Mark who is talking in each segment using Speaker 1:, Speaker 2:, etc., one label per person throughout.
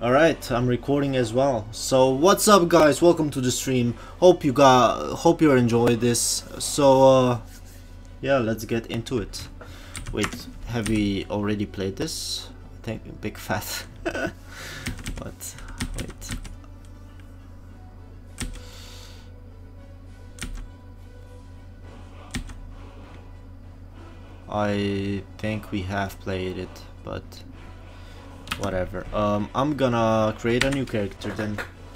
Speaker 1: Alright, I'm recording as well. So what's up guys, welcome to the stream. Hope you enjoy this. So yeah, let's get into it. Wait, have we already played this? I think big fat. But wait. I think we have played it, but whatever. I'm gonna create a new character then.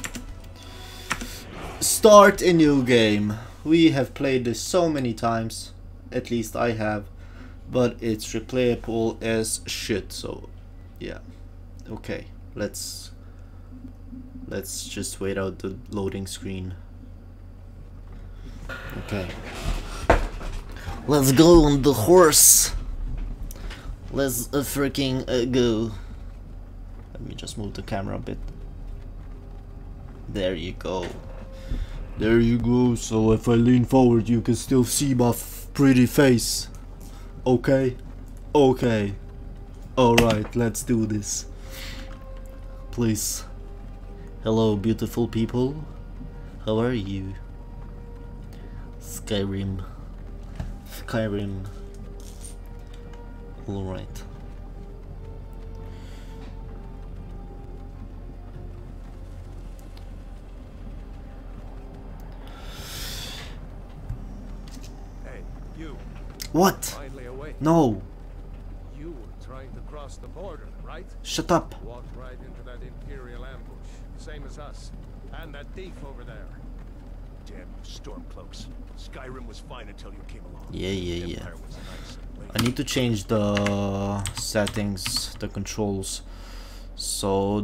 Speaker 1: Start a new game. We have played this so many times, at least I have, but it's replayable as shit. So yeah, okay, let's just wait out the loading screen. Okay, let's go on the horse. Let's freaking go. Let me just move the camera a bit. There you go. There you go. So if I lean forward, you can still see my pretty face. Okay? Okay. Alright, let's do this. Please. Hello, beautiful people. How are you? Skyrim. Skyrim. Alright. What? No.
Speaker 2: You were trying to cross the border, right?
Speaker 1: Shut up.
Speaker 2: Walked right into that Imperial ambush, same as us. And that thief over there.
Speaker 3: Damn Stormcloaks. Skyrim was fine until you came along.
Speaker 1: Yeah. I need to change the settings, the controls. So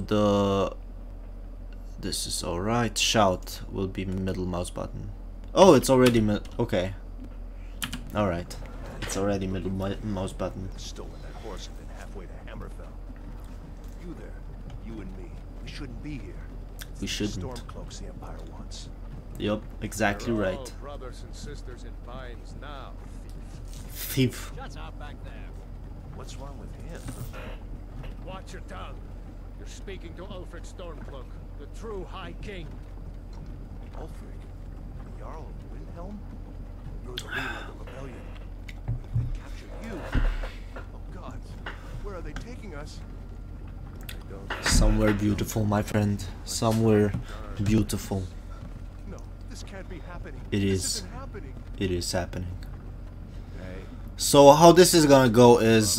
Speaker 1: this is alright. Shout will be middle mouse button. Oh, it's already okay. Alright. It's already middle mouse button.
Speaker 3: Stolen that horse and been halfway to Hammerfell. You there, you and me. We shouldn't be here.
Speaker 1: We shouldn't.
Speaker 3: Stormcloaks the Empire wants.
Speaker 1: Yup, exactly
Speaker 2: We're all
Speaker 1: right.
Speaker 2: brothers and sisters in binds now,
Speaker 1: Thief.
Speaker 2: Shut up back there.
Speaker 3: What's wrong with him?
Speaker 2: Watch your tongue. You're speaking to Ulfric Stormcloak, the true High King.
Speaker 3: Ulfric? The Jarl of Windhelm? You're the leader of the rebellion. They captured you. Oh God, where are they taking us?
Speaker 1: Somewhere beautiful, my friend. Somewhere beautiful.
Speaker 3: No, this can't be happening.
Speaker 1: It
Speaker 3: This
Speaker 1: is.
Speaker 3: isn't happening.
Speaker 1: It is happening.
Speaker 3: Hey.
Speaker 1: So how this is gonna go is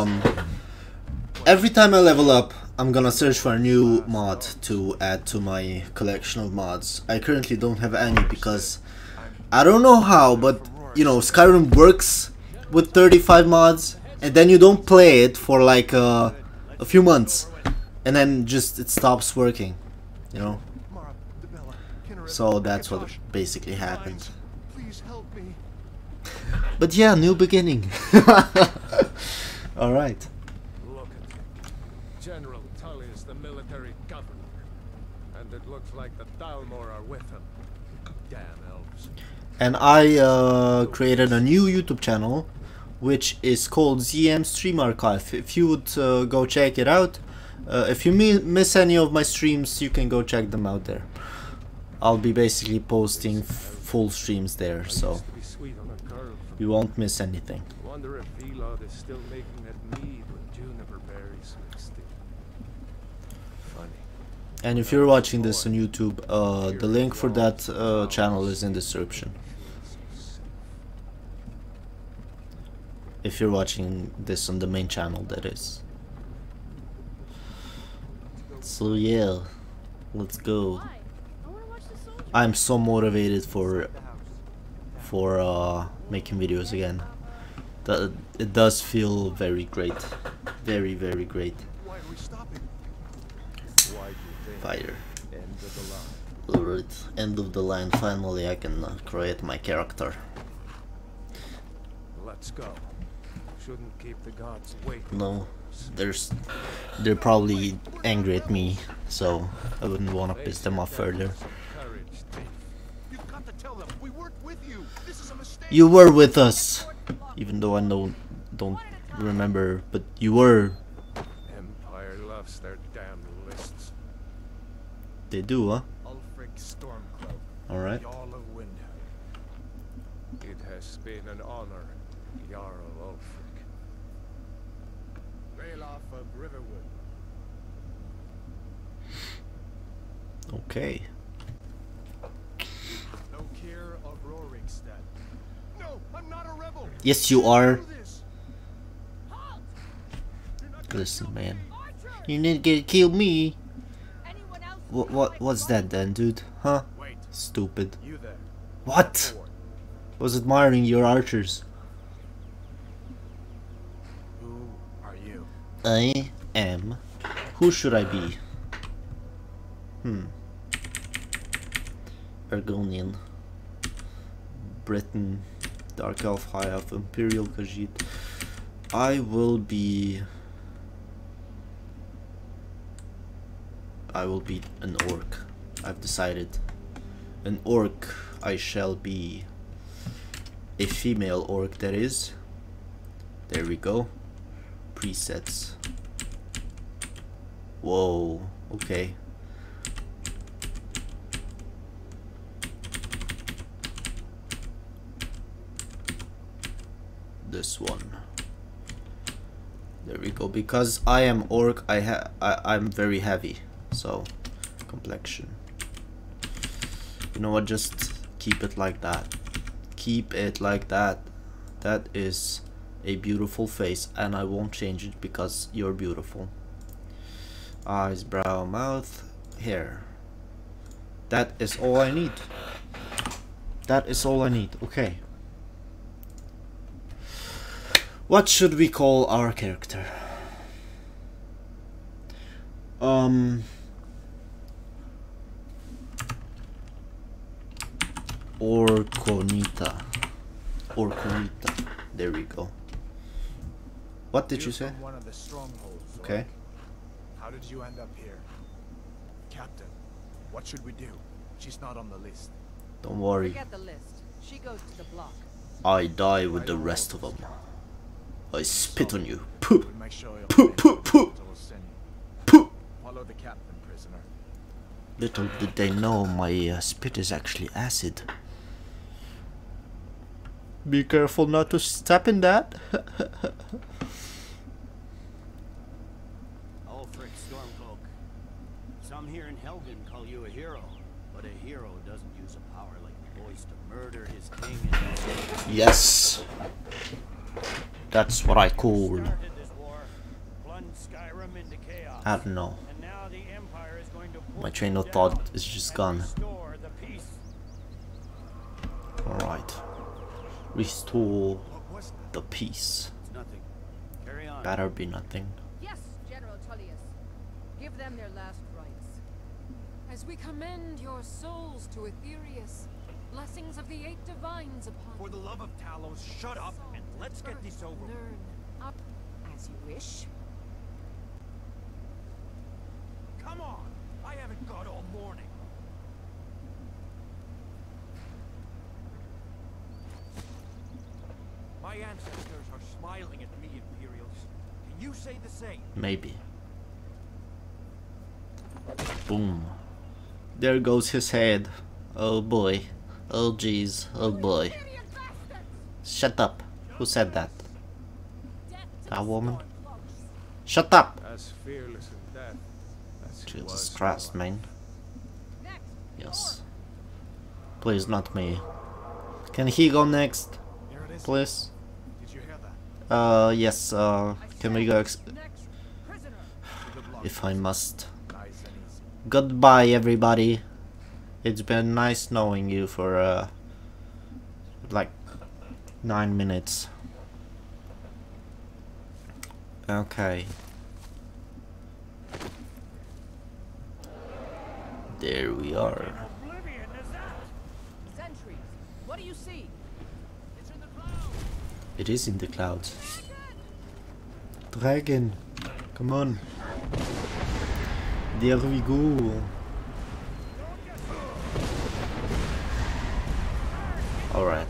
Speaker 1: every time I level up, I'm gonna search for a new mod to add to my collection of mods. I currently don't have any because I don't know how, but you know, Skyrim works with 35 mods and then you don't play it for like a few months and then just it stops working, you know. So that's what basically happened.
Speaker 3: Please help me.
Speaker 1: But yeah, new beginning. Alright.
Speaker 2: Look at him. General Tully is the military governor. And it looks like the Thalmor are with him. Damn elves.
Speaker 1: And I created a new YouTube channel which is called ZM Stream Archive. If you would go check it out, if you miss any of my streams, you can go check them out there. I'll be basically posting full streams there, so you won't miss anything.
Speaker 2: Wonder if Vilod is still making that mead with juniper berries mixed in. Funny.
Speaker 1: And if you're watching this on YouTube, the link for that channel is in the description. If you're watching this on the main channel, that is. So yeah, let's go. I'm so motivated for making videos again. That it does feel very great, very great.
Speaker 3: Why are we stopping?
Speaker 1: Fire.
Speaker 3: End of the line.
Speaker 1: Alright, end of the line. Finally, I can create my character.
Speaker 2: Let's go. Shouldn't keep the gods waiting.
Speaker 1: No, they're probably angry at me, so I wouldn't want to piss them off further.
Speaker 2: Courage, thief.
Speaker 3: You've got to tell them we weren't with you. This is a mistake.
Speaker 1: You were with us, even though I don't remember, but you were.
Speaker 2: Empire loves their damn lists.
Speaker 1: They do, huh?
Speaker 2: Ulfric Stormcloak,
Speaker 1: Alright.
Speaker 2: Jarl of Windhelm. It has been an honor, Jarl Ulfric. Ralof of Riverwood.
Speaker 1: Okay.
Speaker 2: Lokir of Rorikstead.
Speaker 3: No, I'm not a rebel.
Speaker 1: Yes, you are.
Speaker 3: Do this.
Speaker 1: Listen, man. You need to kill me.
Speaker 4: Anyone else?
Speaker 1: What's that then, dude? Huh?
Speaker 2: Wait,
Speaker 1: Stupid.
Speaker 2: you there.
Speaker 1: What?
Speaker 2: Forward.
Speaker 1: Was admiring your archers.
Speaker 2: Who are you?
Speaker 1: I am. Who should I be? Argonian. Britain. Dark Elf, High Elf, Imperial Khajiit. I will be an orc. I've decided. An orc I shall be. A female orc, that is. There we go. Presets. Whoa, okay. This one. There we go. Because I am orc, I'm very heavy. So, complexion. You know what? Just keep it like that. Keep it like that. That is a beautiful face, and I won't change it because you're beautiful. Eyes, brow, mouth, hair. That is all I need. That is all I need. Okay. What should we call our character? Orconita. Orconita. There we go. What did you say?
Speaker 3: From one of the strongholds.
Speaker 1: Okay.
Speaker 3: Orc. How did you end up here? Captain, what should we do? She's not on the list.
Speaker 1: Don't worry.
Speaker 4: Forget the list. She goes to the block.
Speaker 1: I die with the rest of them. I spit on you. Pooh.
Speaker 3: We'll make sure you're
Speaker 1: Pooh, pooh, pooh. Pooh.
Speaker 3: Follow the captain, prisoner.
Speaker 1: Little did they know my spit is actually acid. Be careful not to step in that.
Speaker 5: Ulfric Stormcloak. Some here in Helgen call you a hero, but a hero doesn't use a power like the voice to murder his king and
Speaker 1: Yes. That's what I call.
Speaker 5: started this war, plunged Skyrim into chaos.
Speaker 1: I don't know.
Speaker 5: And now the Empire is going to
Speaker 1: My
Speaker 5: push
Speaker 1: train
Speaker 5: it
Speaker 1: of
Speaker 5: down
Speaker 1: thought is just
Speaker 5: and
Speaker 1: gone.
Speaker 5: restore the peace.
Speaker 1: Alright. Restore
Speaker 3: What was that?
Speaker 1: the peace.
Speaker 5: It's nothing. Carry on.
Speaker 1: Better be nothing.
Speaker 4: Yes, General Tullius. Give them their last rites.
Speaker 6: As we commend your souls to Aetherius, blessings of the 8 divines upon
Speaker 5: For the love of Talos, shut up and let's get this over with.
Speaker 6: Learn up as you wish.
Speaker 5: Come on! I haven't got all morning. My ancestors are smiling at me, Imperials. Can you say the same?
Speaker 1: Maybe. Boom. There goes his head. Oh boy. Oh jeez. Oh boy. Shut up. Who said that? That woman? Shut up!
Speaker 2: As fearless in death as he
Speaker 1: Jesus
Speaker 2: was in
Speaker 1: Christ,
Speaker 2: life.
Speaker 1: man.
Speaker 4: Next.
Speaker 1: Yes. Please, not me. Can he go next?
Speaker 3: Here it is.
Speaker 1: Please?
Speaker 3: Did you hear that?
Speaker 1: Yes, can we go
Speaker 4: Next. Prisoner.
Speaker 3: To the block.
Speaker 1: if I must.
Speaker 3: Nice and easy.
Speaker 1: Goodbye, everybody. It's been nice knowing you for, like, 9 minutes. Okay. There we are.
Speaker 5: Oblivion is that?
Speaker 4: Sentries. What do you see?
Speaker 5: It's in the clouds.
Speaker 1: It is in the clouds. Dragon! Come on. There we go. Alright.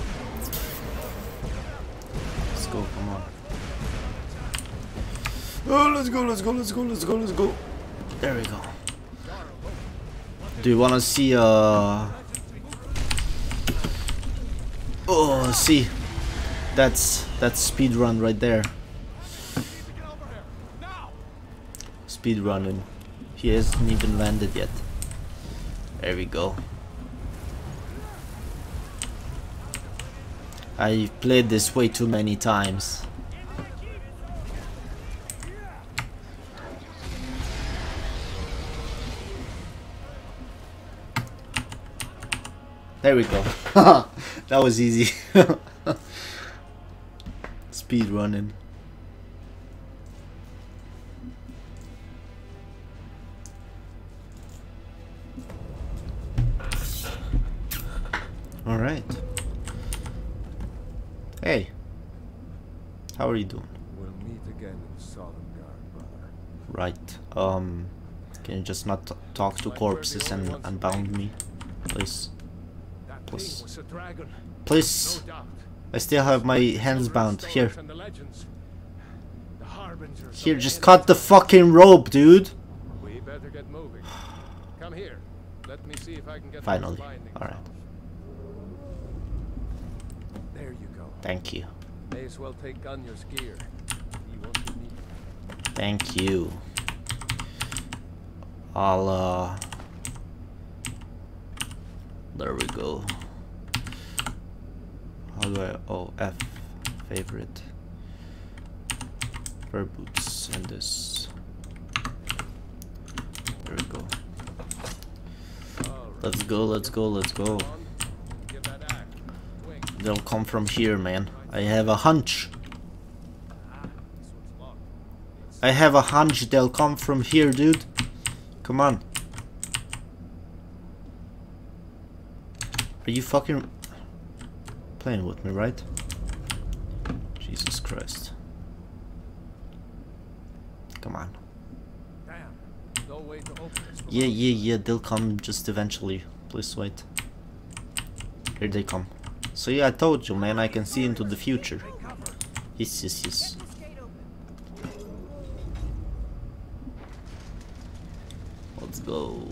Speaker 1: Let's go, come on. Oh, let's go, let's go, let's go, let's go, let's go. There we go. Do you wanna see oh, see. That's speed run right there. Speed running. He hasn't even landed yet. There we go. I played this way too many times. There we go. That was easy. Speed running. All right. Hey. How are you doing?
Speaker 2: We'll meet again in Sovngarde, brother.
Speaker 1: Right. Can you just not talk to corpses and unbound me, please?
Speaker 2: That
Speaker 1: Please.
Speaker 2: thing was a dragon,
Speaker 1: Please.
Speaker 2: no doubt.
Speaker 1: I still have my hands bound. Here.
Speaker 2: And the legends. The harbingers
Speaker 1: Here,
Speaker 2: of
Speaker 1: just
Speaker 2: the
Speaker 1: cut the fucking rope, dude.
Speaker 2: We better get moving. Come here. Let me see if I can get
Speaker 1: Finally.
Speaker 2: those bindings
Speaker 1: All right.
Speaker 2: off. There you go.
Speaker 1: Thank you.
Speaker 2: May as well take Gunjar's gear. He won't be needed.
Speaker 1: Thank you. I'll there we go. How do I, oh, F, favorite. Fur boots and this. There we go.
Speaker 2: All right.
Speaker 1: Let's go, let's go, let's go.
Speaker 2: Come on. Give that axe. Twing.
Speaker 1: They'll come from here, man. I have a hunch.
Speaker 2: This one's locked.
Speaker 1: I have a hunch they'll come from here, dude. Come on. Are you fucking playing with me, right? Jesus Christ. Come on.
Speaker 2: Damn. No way to open this. from
Speaker 1: Yeah,
Speaker 2: out-
Speaker 1: yeah, they'll come just eventually. Please wait. Here they come. So yeah, I told you, man, I can see into the future. Yes, yes, yes. Let's go.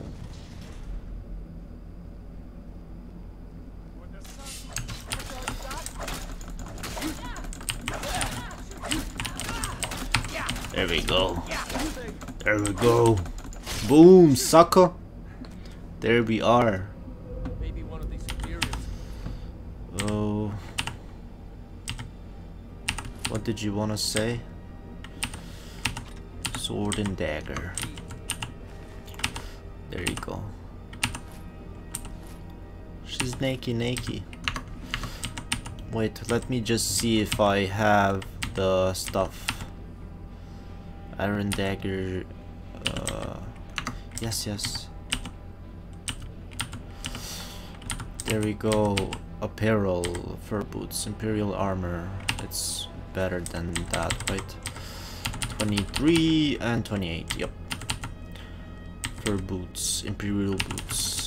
Speaker 1: There we go. There we go. Boom, sucker. There we are.
Speaker 2: Maybe one of these Imperials.
Speaker 1: Oh. What did you want to say? Sword and dagger. There you go. She's naked. Wait, let me just see if I have the stuff. Iron dagger. Yes. There we go. Apparel, fur boots, imperial armor. It's better than that, right? 23 and 28. Yep. Fur boots, imperial boots.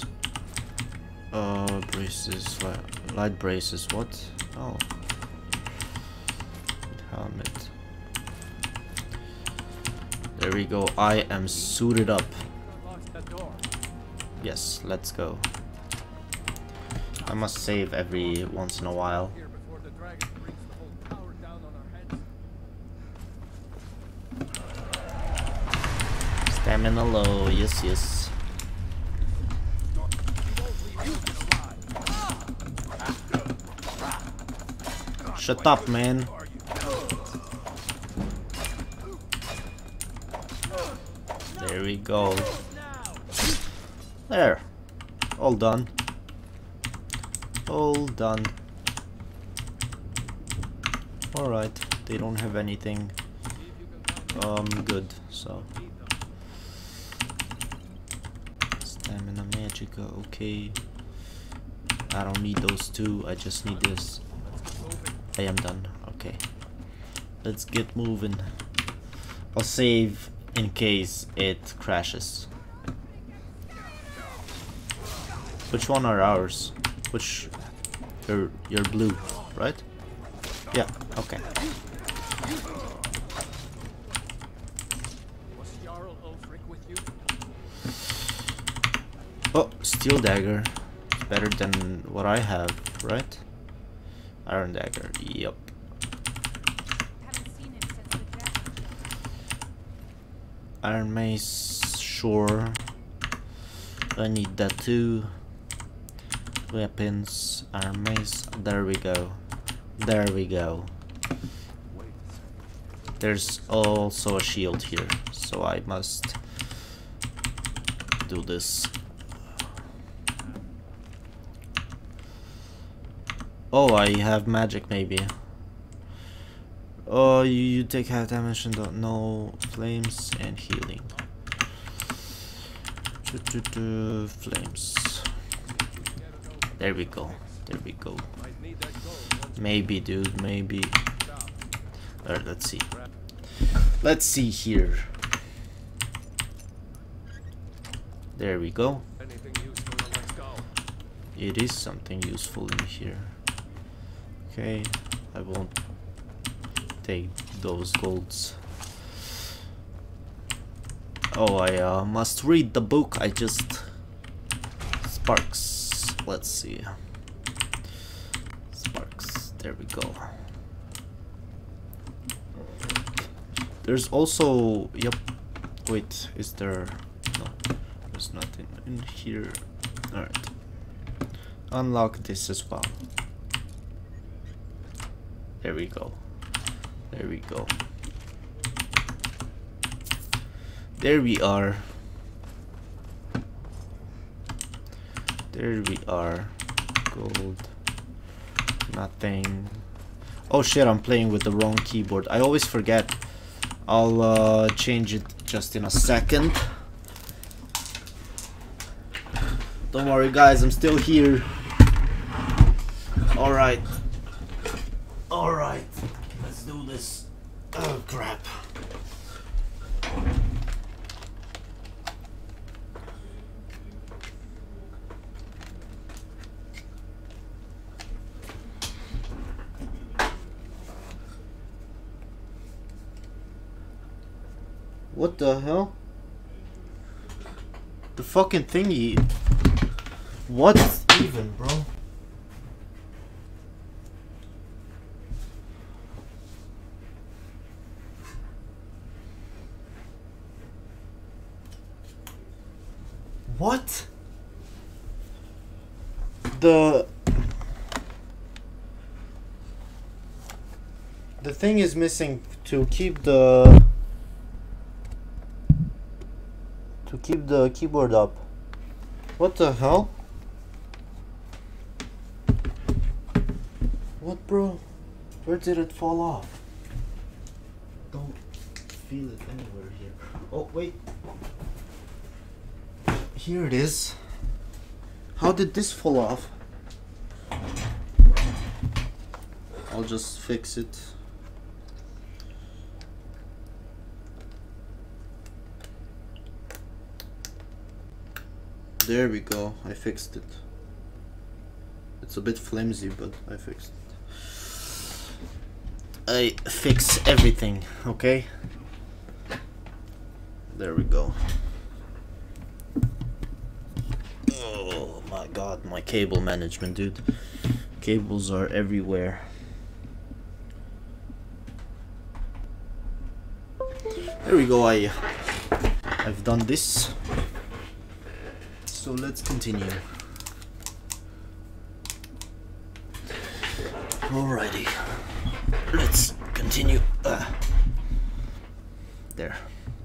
Speaker 1: Braces, light braces. What? Oh. Helmet. There we go. I am suited up.
Speaker 2: Lock that door.
Speaker 1: Yes, let's go. I must save every once in a while.
Speaker 2: Here before the dragon brings the whole tower down on our heads.
Speaker 1: Stamina low. Yes. Shut up, man. There we go. There. All done. All done. Alright. They don't have anything good, so. Stamina Magica, okay. I don't need those two, I just need this. I am done, okay. Let's get moving. I'll save in case it crashes. Which one are ours? Which? You're blue, right? Yeah, okay. Oh, steel dagger. It's better than what I have, right? Iron dagger. Yep.
Speaker 4: Haven't seen him since the dragon.
Speaker 1: Iron mace. Sure. I need that too. Weapons. Iron mace. There we go. There we go. There's also a shield here, so I must do this. Oh, I have magic maybe. Oh, you take half damage and don't know flames and healing. Flames. There we go. There we go. Maybe, dude. Maybe. Alright, let's see. Let's see here. There we go. It is something useful in here. Okay, I won't take those golds. Oh, I must read the book. I just... Sparks. Let's see. Sparks. There we go. There's also... Yep. Wait, is there... No. There's nothing in here. Alright. Unlock this as well. There we go. There we go. There we are. There we are. Gold. Nothing. Oh shit, I'm playing with the wrong keyboard. I always forget. I'll change it just in a second. Don't worry guys, I'm still here. Alright. Alright. Let's do this. Oh crap. What the hell? The fucking thingy. What even, bro? What? The thing is missing to keep the keyboard up. What the hell? What, bro? Where did it fall off? Don't feel it anywhere here. Oh, wait. Here it is. How did this fall off? I'll just fix it. There we go, I fixed it. It's a bit flimsy, but I fixed it. I fix everything, okay? There we go. Oh my god, my cable management, dude. Cables are everywhere. There we go, I've done this. So let's continue. Alrighty. Let's continue. There.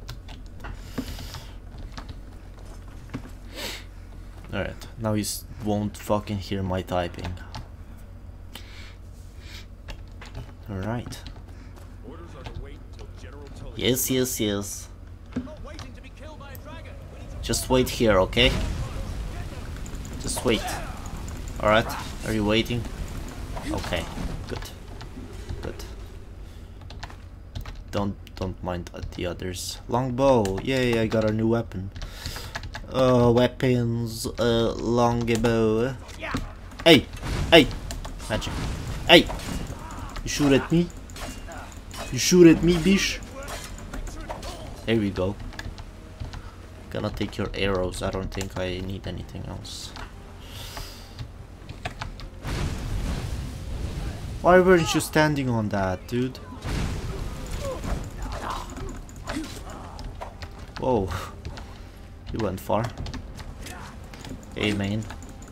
Speaker 1: Alright, now you won't fucking hear my typing. Alright. Yes, yes, yes. Just wait here, okay? Just wait. Alright, are you waiting? Okay, good. Good. Don't mind the others. Longbow, yay, I got a new weapon. Weapons, longbow. Hey! Hey! Magic. Hey! You shoot at me? You shoot at me, bish? There we go. Gonna take your arrows. I don't think I need anything else. Why weren't you standing on that, dude? Whoa. He went far. Hey, man.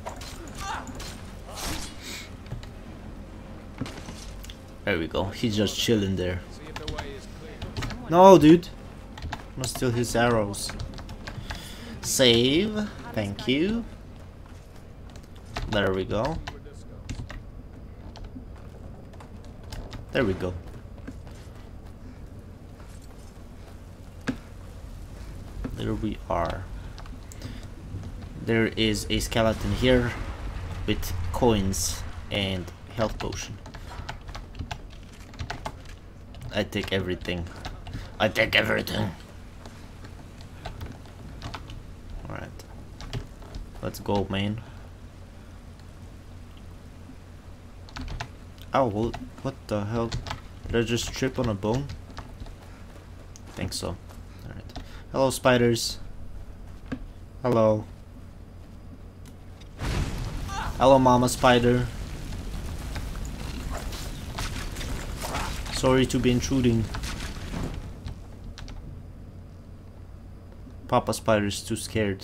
Speaker 1: There we go. He's just chilling there. No, dude. Must steal his arrows. Save. Thank you. There we go. There we go. There we are. There is a skeleton here with coins and health potion. I take everything. I take everything. Alright. Let's go, man. Oh, well, what the hell? Did I just trip on a bone? I think so. Alright. Hello, spiders. Hello. Hello, Mama Spider. Sorry to be intruding. Papa Spider's too scared.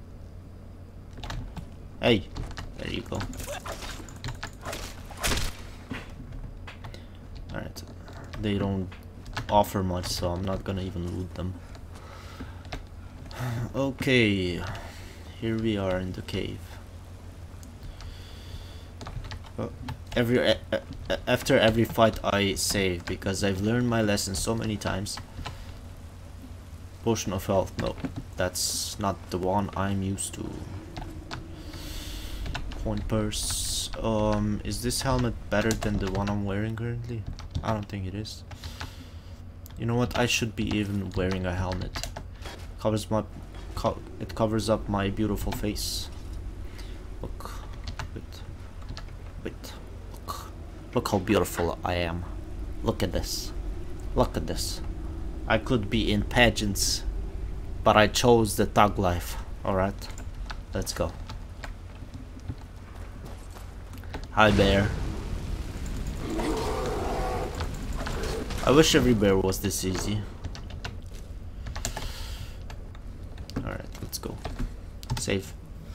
Speaker 1: Hey, there you go. Alright, they don't offer much, so I'm not gonna even loot them. Okay, here we are in the cave. After every fight I save, because I've learned my lesson so many times. Potion of health, no, that's not the one I'm used to. Coin purse. Is this helmet better than the one I'm wearing currently? I don't think it is. You know what? I should be even wearing a helmet. It covers up my beautiful face. Look, wait. Look how beautiful I am. Look at this. Look at this. I could be in pageants, but I chose the thug life. Alright, let's go. Hi, bear. I wish every bear was this easy. Alright, let's go. Save.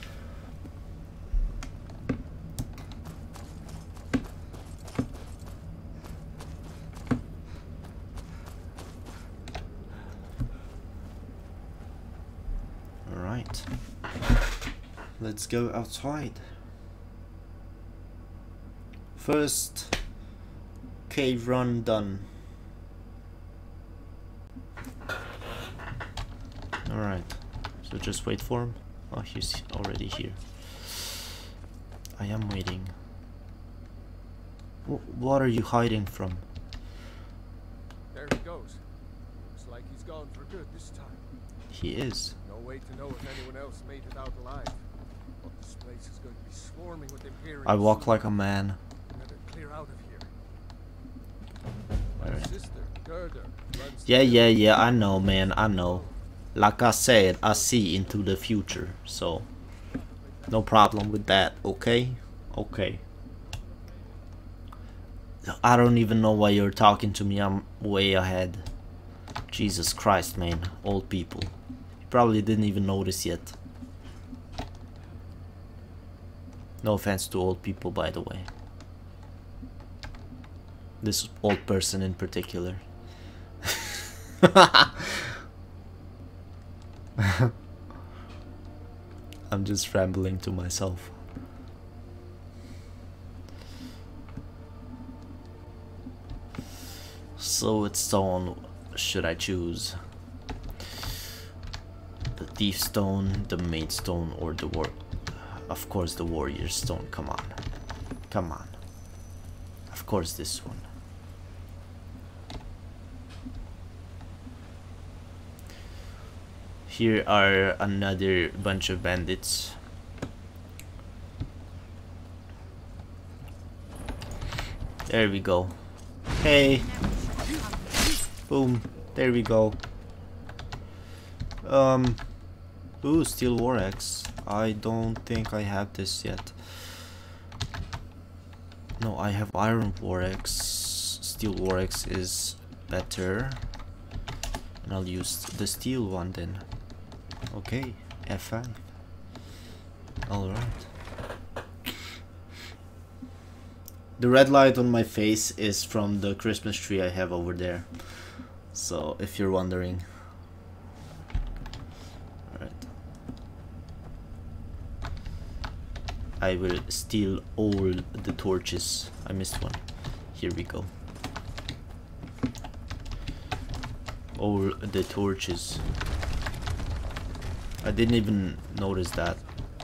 Speaker 1: Alright. Let's go outside. First cave run done. Alright, so just wait for him. Oh, he's already here. I am waiting. What are you hiding from?
Speaker 2: There he goes. Looks like he's gone for good this time.
Speaker 1: He is.
Speaker 2: No way to know if anyone else made it out alive. But this place is going to be swarming with Imperials.
Speaker 1: I walk like a man.
Speaker 2: Better clear out of here.
Speaker 1: Alright.
Speaker 2: My sister, Gerda, runs
Speaker 1: Yeah, I know, man, I know. Like I said, I see into the future, so no problem with that, okay? Okay. I don't even know why you're talking to me, I'm way ahead. Jesus Christ, man, old people. You probably didn't even notice yet. No offense to old people, by the way. This old person in particular. I'm just rambling to myself. So what stone should I choose? The thief stone, the maid stone, or the of course the warrior stone. Come on. Come on. Of course this one. Here are another bunch of bandits. There we go. Hey. Boom. There we go. Ooh, steel war axe. I don't think I have this yet. No, I have iron war axe. Steel war axe is better. And I'll use the steel one then. Okay, F5. Alright. The red light on my face is from the Christmas tree I have over there. So, if you're wondering. Alright. I will steal all the torches. I missed one. Here we go. All the torches. I didn't even notice that.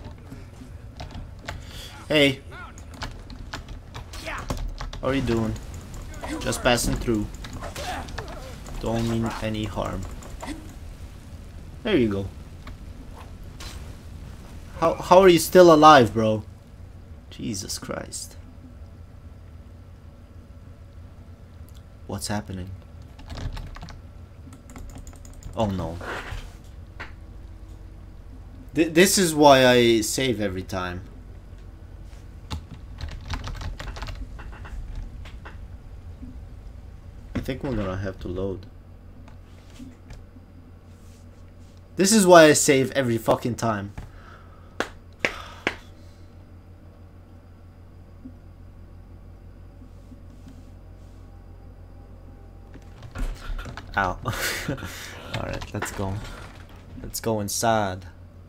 Speaker 1: Hey! How are you doing? Just passing through. Don't mean any harm. There you go. How are you still alive, bro? Jesus Christ. What's happening? Oh no. This is why I save every time. I think we're gonna have to load. This is why I save every fucking time. Ow. Alright, let's go. Let's go inside.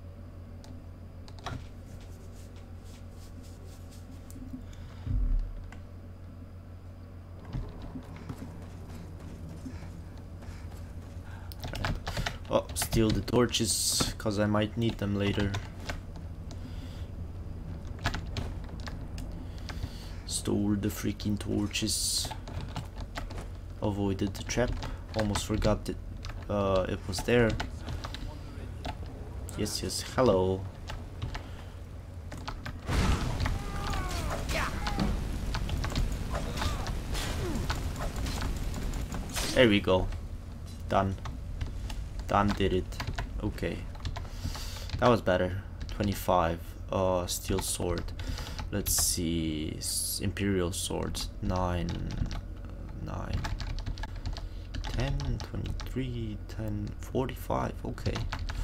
Speaker 1: Oh, steal the torches, cause I might need them later. Store the freaking torches. Avoided the trap. Almost forgot that it was there. Yes, yes. Hello. There we go. Done. Done did it. Okay. That was better. 25. Steel sword. Let's see. Imperial sword. 9. 10, 23, 10, 45. Okay.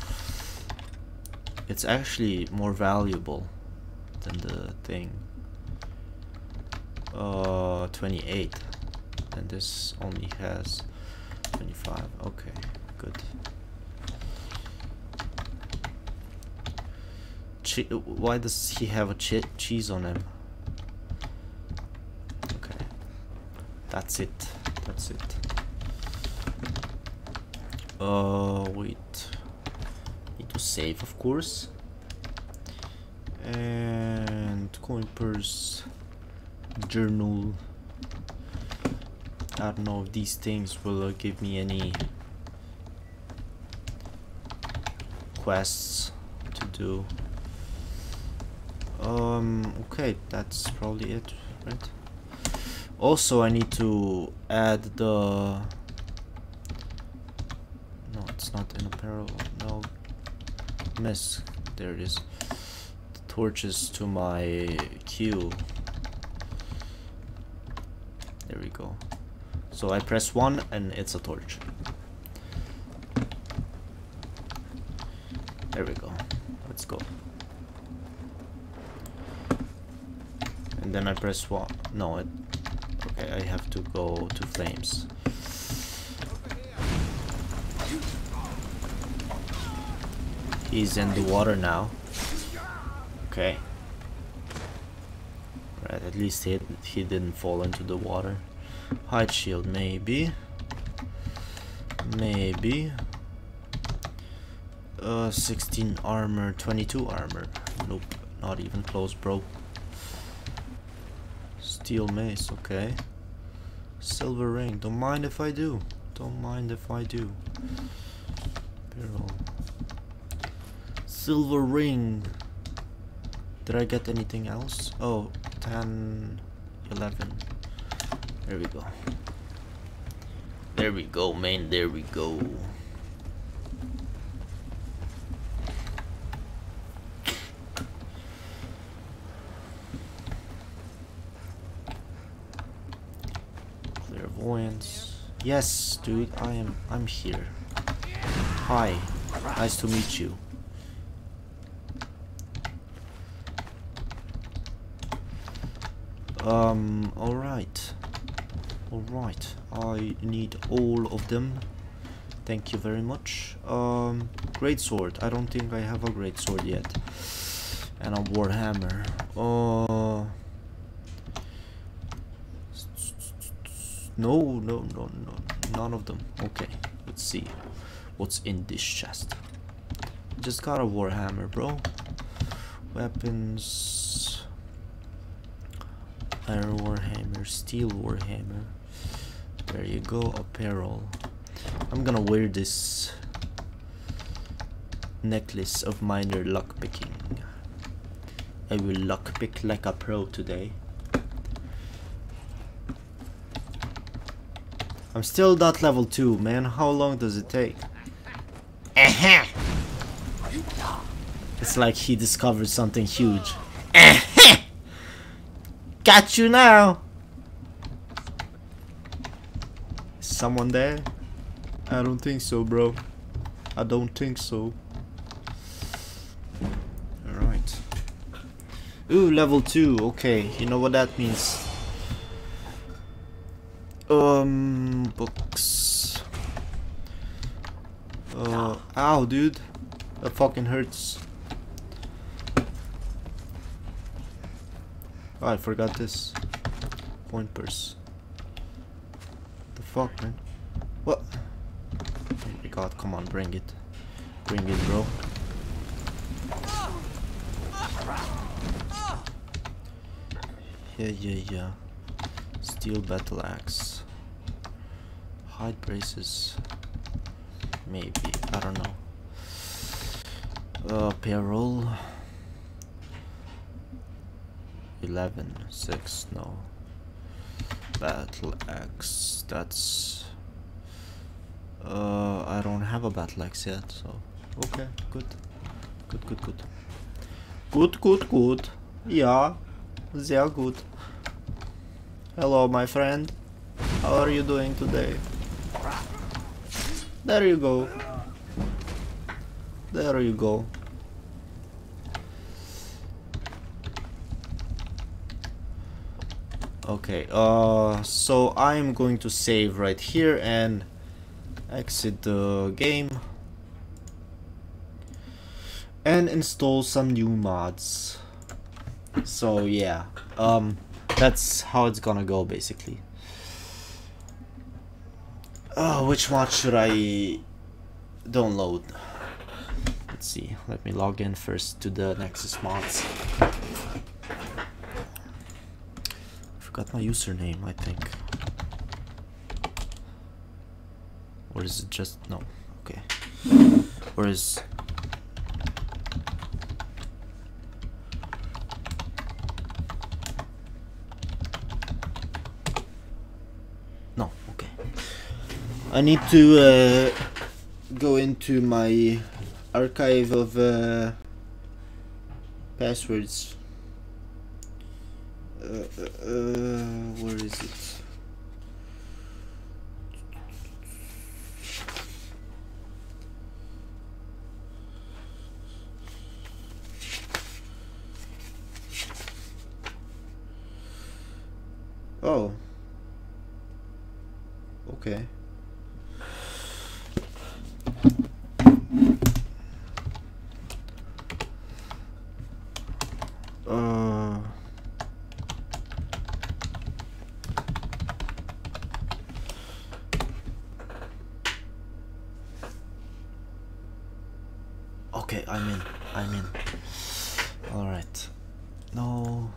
Speaker 1: It's actually more valuable than the thing. 28. And this only has 25. Okay, good. Why does he have a cheese on him? Okay. That's it. That's it. Wait. Need to save, of course. And coin purse, journal. I don't know if these things will give me any quests to do. Okay, that's probably it, right? Also, I need to add the... No, it's not in apparel. No, miss. There it is. The torches to my queue. There we go. So I press 1 and it's a torch. There we go. Let's go. And then I press 1. No, it... Okay, I have to go to flames. He's in the water now. Okay. Right, at least he didn't fall into the water. Hide shield, maybe. Maybe. 16 armor, 22 armor. Nope, not even close, bro. Steel mace, okay. Silver ring, don't mind if I do. Don't mind if I do. Barrel. Silver ring. Did I get anything else? Oh, 10, 11. There we go. There we go, man. There we go. Coins. Yes, dude, I'm here. Hi. Nice to meet you. Alright. Alright. I need all of them. Thank you very much. Great sword. I don't think I have a great sword yet. And a warhammer. No, none of them. Okay, let's see what's in this chest. Just got a warhammer, bro. Weapons. Iron warhammer, steel warhammer. There you go. Apparel. I'm gonna wear this necklace of minor lockpicking. I will lockpick like a pro today. I'm still not level 2, man. How long does it take? It's like he discovered something huge. Got you now! Is someone there? I don't think so, bro. I don't think so. Alright. Ooh, level 2. Okay, you know what that means. Books. Ow, dude. That fucking hurts. Oh, I forgot this. Point purse. What the fuck, man? What? Oh my god, come on, bring it. Bring it, bro. Yeah. Steel battle axe. Hide braces. Maybe. I don't know. Payroll. 11. 6. No. Battle axe. That's. I don't have a battle axe yet, so. Okay, good. Good. Yeah. Sehr gut. Hello, my friend. How are you doing today? There you go. There you go. Okay, so I'm going to save right here and exit the game and install some new mods. So yeah, that's how it's gonna go basically. Which mod should I download? Let's see, let me log in first to the Nexus mods. Forgot my username, I think. Or is it just, no, okay. Or is no, okay. I need to go into my archive of passwords. Where is it? Oh. Okay. Okay, I'm in. Alright. No.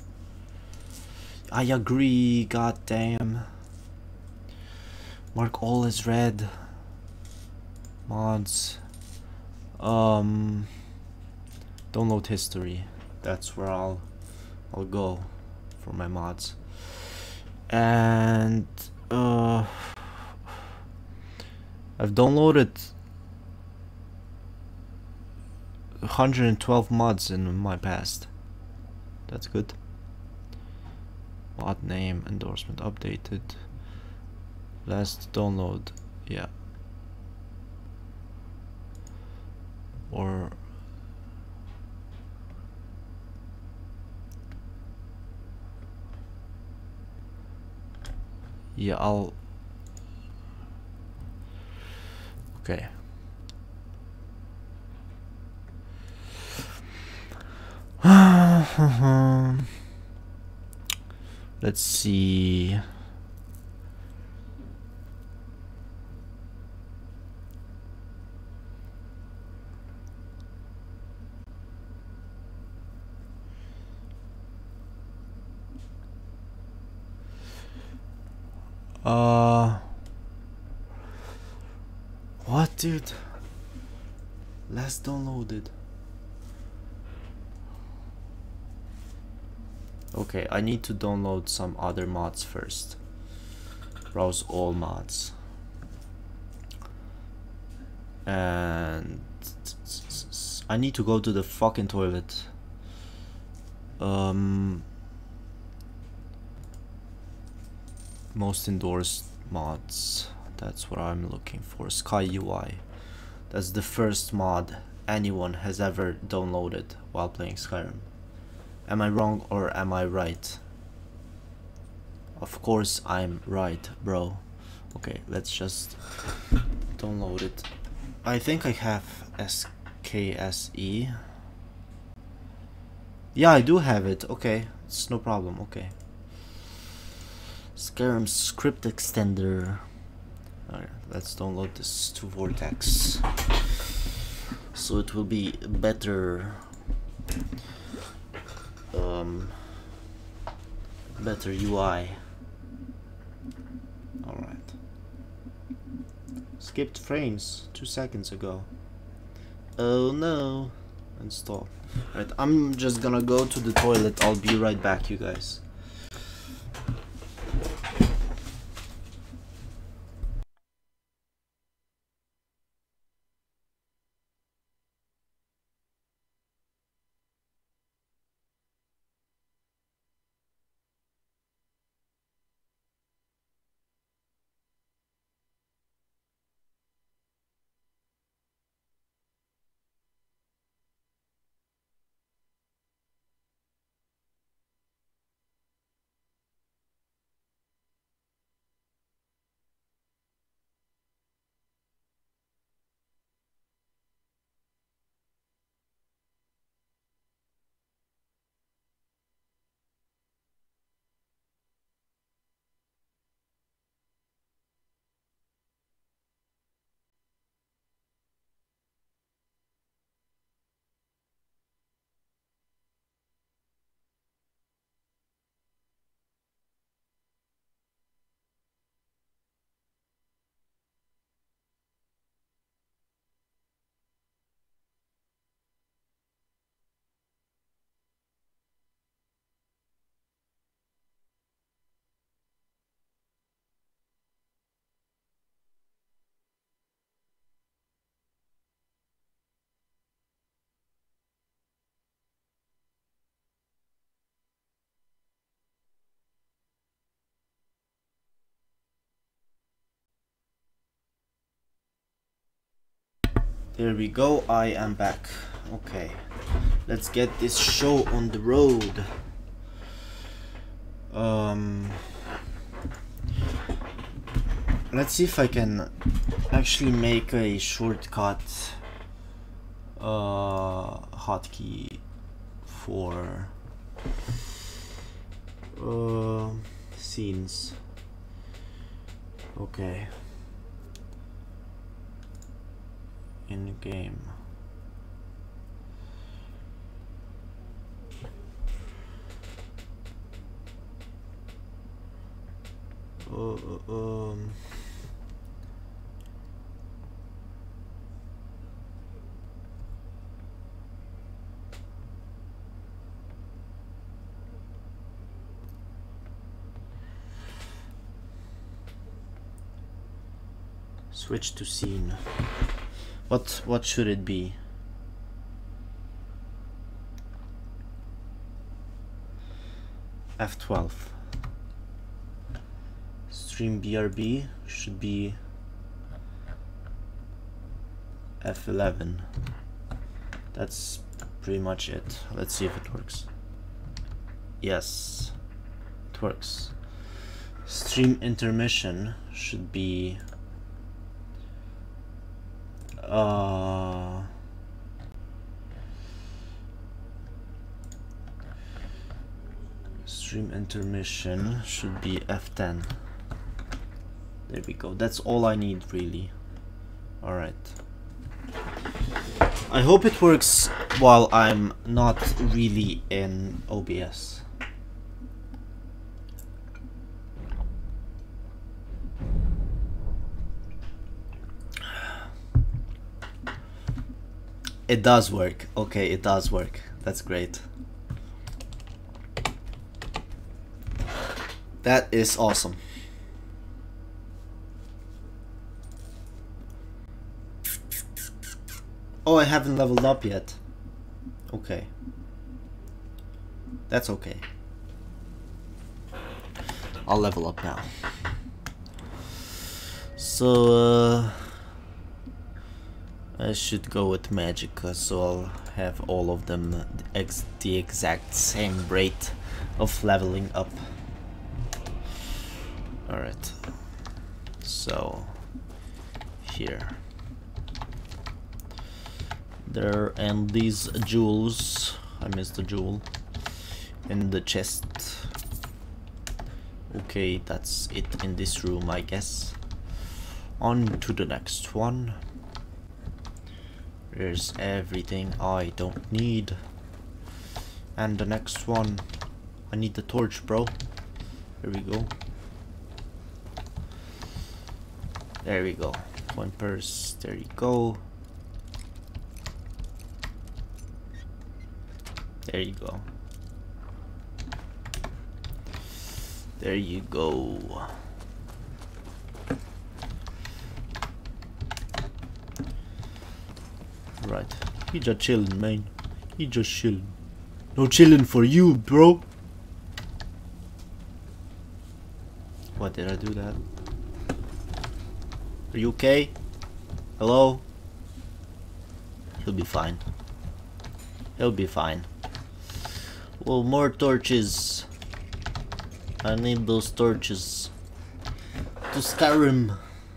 Speaker 1: I agree, goddamn. Mark all as red. Mods. Download history. That's where I'll go for my mods. And I've downloaded 112 mods in my past. That's good. Mod name, endorsement updated. Last download, yeah. Or yeah, I'll okay. Let's see. What, dude? Last downloaded. Okay, I need to download some other mods first. Browse all mods. And I need to go to the fucking toilet. Most endorsed mods. That's what I'm looking for. Sky UI. That's the first mod anyone has ever downloaded while playing Skyrim. Am I wrong or am I right? Of course I'm right, bro. Okay, let's just download it. I think I have SKSE. Yeah, I do have it. Okay, it's no problem. Okay. Skyrim script extender. Alright, let's download this to Vortex, so it will be better. Better UI. Alright. Skipped frames 2 seconds ago. Oh no. Install. Alright, I'm just gonna go to the toilet. I'll be right back, you guys. There we go, I am back. Okay, let's get this show on the road. Let's see if I can actually make a shortcut hotkey for scenes. Okay. In game. Switch to scene. What should it be? F12. Stream BRB should be F11. That's pretty much it. Let's see if it works. Yes, it works. Stream intermission should be stream intermission should be F10. There we go. That's all I need really. Alright. I hope it works while I'm not really in OBS. It does work. Okay, it does work. That's great. That is awesome. Oh, I haven't leveled up yet. Okay. That's okay. I'll level up now. So, I should go with Magicka, so I'll have all of them the exact same rate of leveling up. Alright. So, here. There, and these jewels, I missed the jewel in the chest. Okay, that's it in this room, I guess. On to the next one. There's everything I don't need. And the next one, I need the torch, bro. There we go. There we go. Coin purse, there you go. There you go. There you go. Right. He just chillin', man. He just chillin'. No chillin' for you, bro. What, did I do that? Are you okay? Hello? He'll be fine. He'll be fine. Well, more torches. I need those torches to Skyrim.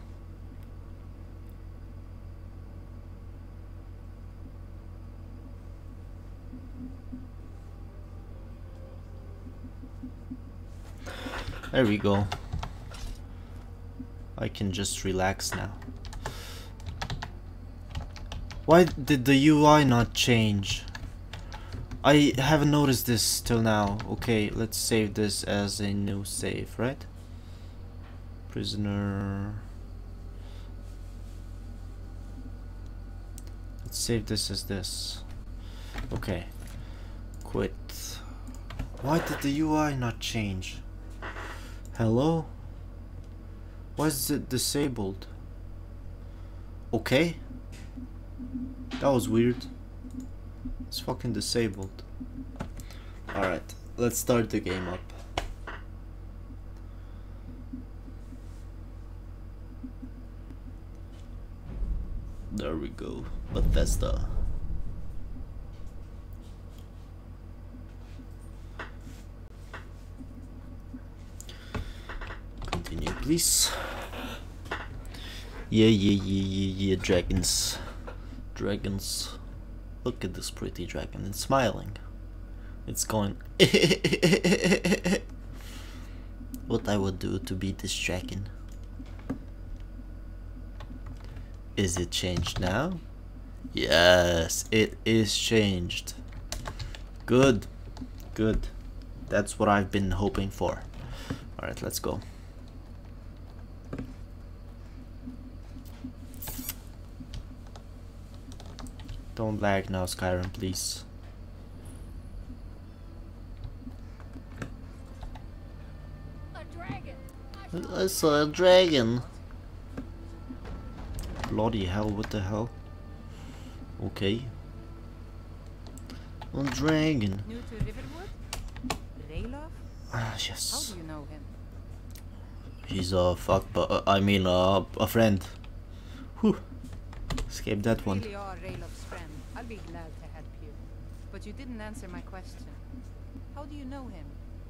Speaker 1: There we go. I can just relax now. Why did the UI not change? I haven't noticed this till now. Okay, let's save this as a new save, right? Prisoner. Let's save this as this. Okay. Quit. Why did the UI not change? Hello? Why is it disabled? Okay. That was weird. It's fucking disabled. Alright, let's start the game up. There we go. Bethesda. Continue, please. Yeah, dragons. Dragons. Look at this pretty dragon, it's smiling. It's going what I would do to beat this dragon. Is it changed now? Yes, it is changed. Good. Good. That's what I've been hoping for. Alright, let's go. Don't lag now, Skyrim, please.
Speaker 4: A dragon.
Speaker 1: I saw a dragon. Bloody hell, what the hell? Okay. A dragon.
Speaker 4: New to Riverwood? Ralof?
Speaker 1: Ah,
Speaker 4: How
Speaker 1: yes.
Speaker 4: do you know him?
Speaker 1: He's a fuck, but I mean a friend. Whew. Escaped that one.
Speaker 4: Really are Raylov's friend. I'll be glad to help you. But you didn't answer my question. How do you know him?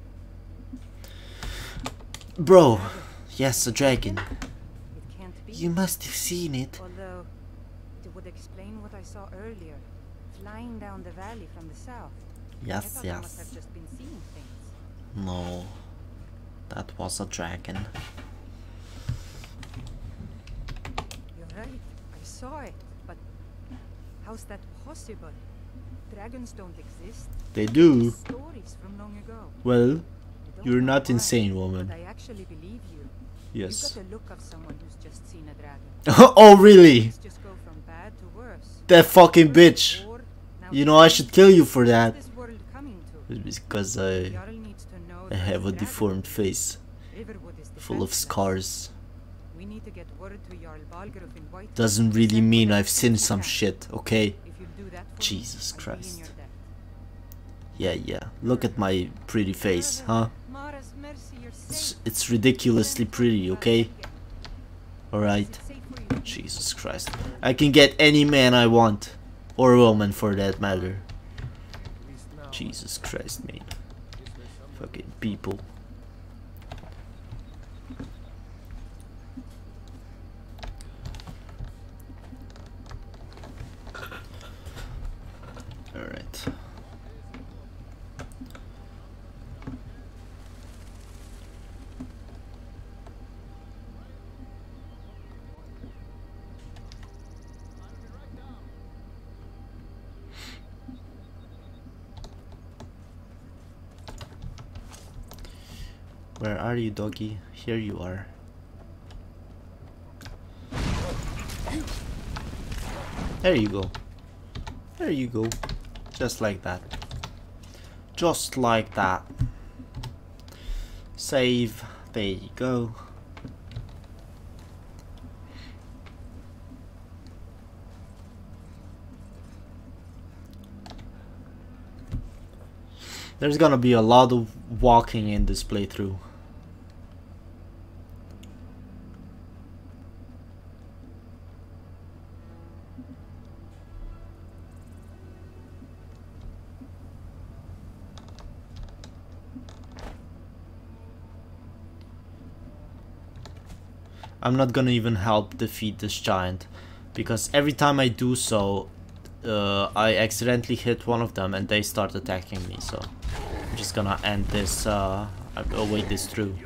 Speaker 1: Bro, yes, a dragon.
Speaker 4: It can't be.
Speaker 1: You must have seen it.
Speaker 4: Although, it would explain what I saw earlier. Flying down the valley from the south. I
Speaker 1: Yes,
Speaker 4: thought I must
Speaker 1: yes.
Speaker 4: have just been seeing things.
Speaker 1: No, that was a dragon.
Speaker 4: You're right. I saw it. But how's that possible? Dragons don't exist.
Speaker 1: They do.
Speaker 4: Stories from long ago.
Speaker 1: Well,
Speaker 4: I don't
Speaker 1: you're
Speaker 4: know
Speaker 1: not
Speaker 4: why,
Speaker 1: insane, woman.
Speaker 4: But I actually believe you.
Speaker 1: Yes.
Speaker 4: You've got the look of someone who's just seen a dragon.
Speaker 1: Oh, really?
Speaker 4: Things just go from bad to worse.
Speaker 1: That fucking
Speaker 4: First
Speaker 1: bitch.
Speaker 4: war, now
Speaker 1: You know I should kill you for
Speaker 4: what's
Speaker 1: that.
Speaker 4: this world coming to?
Speaker 1: It's because
Speaker 4: Jarl needs to know
Speaker 1: I
Speaker 4: there's
Speaker 1: have a
Speaker 4: dragon.
Speaker 1: deformed face,
Speaker 4: Riverwood is
Speaker 1: full of
Speaker 4: defenseless.
Speaker 1: scars.
Speaker 4: We need to get word to Jarl Balgruuf in White.
Speaker 1: Doesn't really mean I've seen some shit, okay?
Speaker 4: If you do that for
Speaker 1: Jesus
Speaker 4: me, I'll be in
Speaker 1: Christ.
Speaker 4: your debt.
Speaker 1: Yeah. Look at my pretty face, huh?
Speaker 4: Mara's mercy, you're safe.
Speaker 1: It's ridiculously pretty, okay? Alright.
Speaker 4: Is it safe for you?
Speaker 1: Jesus Christ. I can get any man I want. Or woman for that matter.
Speaker 2: At least now,
Speaker 1: Jesus Christ, mate.
Speaker 2: is there someone
Speaker 1: Fucking people. Alright. Where are you, doggy? Here you are. There you go. There you go. Just like that. Just like that. Save. There you go. There's gonna be a lot of walking in this playthrough. I'm not gonna even help defeat this giant, because every time I do so, I accidentally hit one of them and they start attacking me, so I'm just gonna end this, wait this through.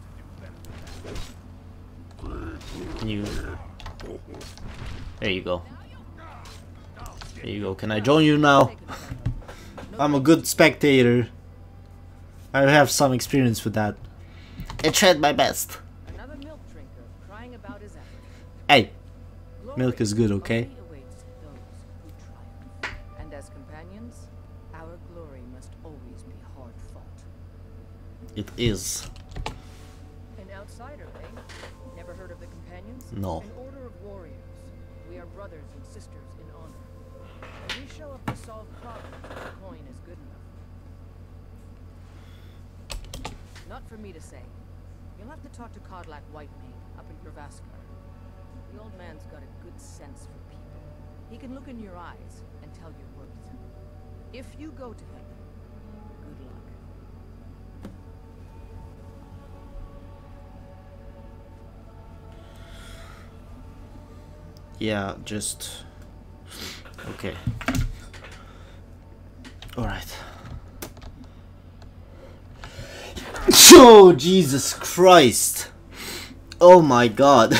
Speaker 1: Can you... There you go. There you go. Can I join you now? I'm a good spectator. I have some experience with that. I tried my best.
Speaker 4: Another milk drinker crying about his effort.
Speaker 1: Hey,
Speaker 4: Glory
Speaker 1: milk is good, okay?
Speaker 4: only awaits those who triumph. And as companions, our glory must always be hard fought.
Speaker 1: It is.
Speaker 4: An outsider, eh? Never heard of the companions?
Speaker 1: No.
Speaker 4: An order of warriors. We are brothers and sisters in honor. And we show up to solve problems if the coin is good enough. Not for me to say. You'll have to talk to Kodlak Whitemane up in Gravaskar. The old man's got a good sense for people. He can look in your eyes and tell your worth. If you go to him, good luck.
Speaker 1: Yeah, just... Okay. Alright. Oh, Jesus Christ! Oh my god.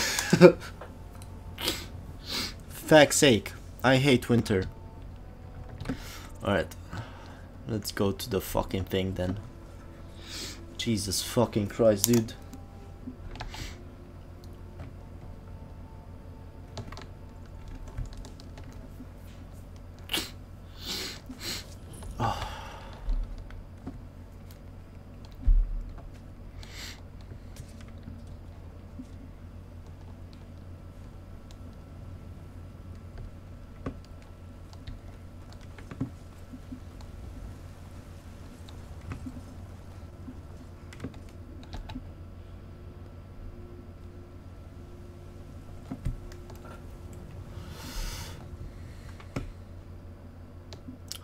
Speaker 1: Fuck's sake. I hate winter. Alright. Let's go to the fucking thing then. Jesus fucking Christ, dude.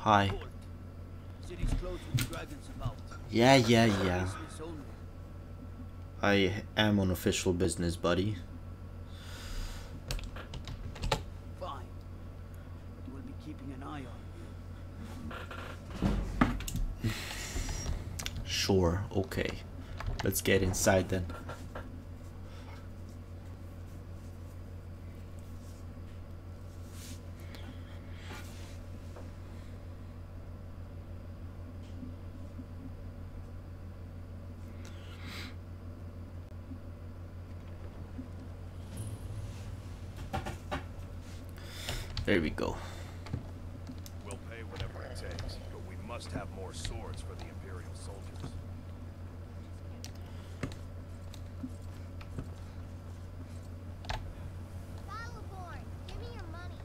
Speaker 1: Hi.
Speaker 5: City's closed with dragons about.
Speaker 1: Yeah.
Speaker 5: Business only.
Speaker 1: I am on official business, buddy.
Speaker 5: Fine. But we'll be keeping an eye on you.
Speaker 1: Sure, okay. Let's get inside then. There we go.
Speaker 3: We'll pay whatever it takes, but we must have more swords for the Imperial soldiers.
Speaker 7: Battleborn, give me your money.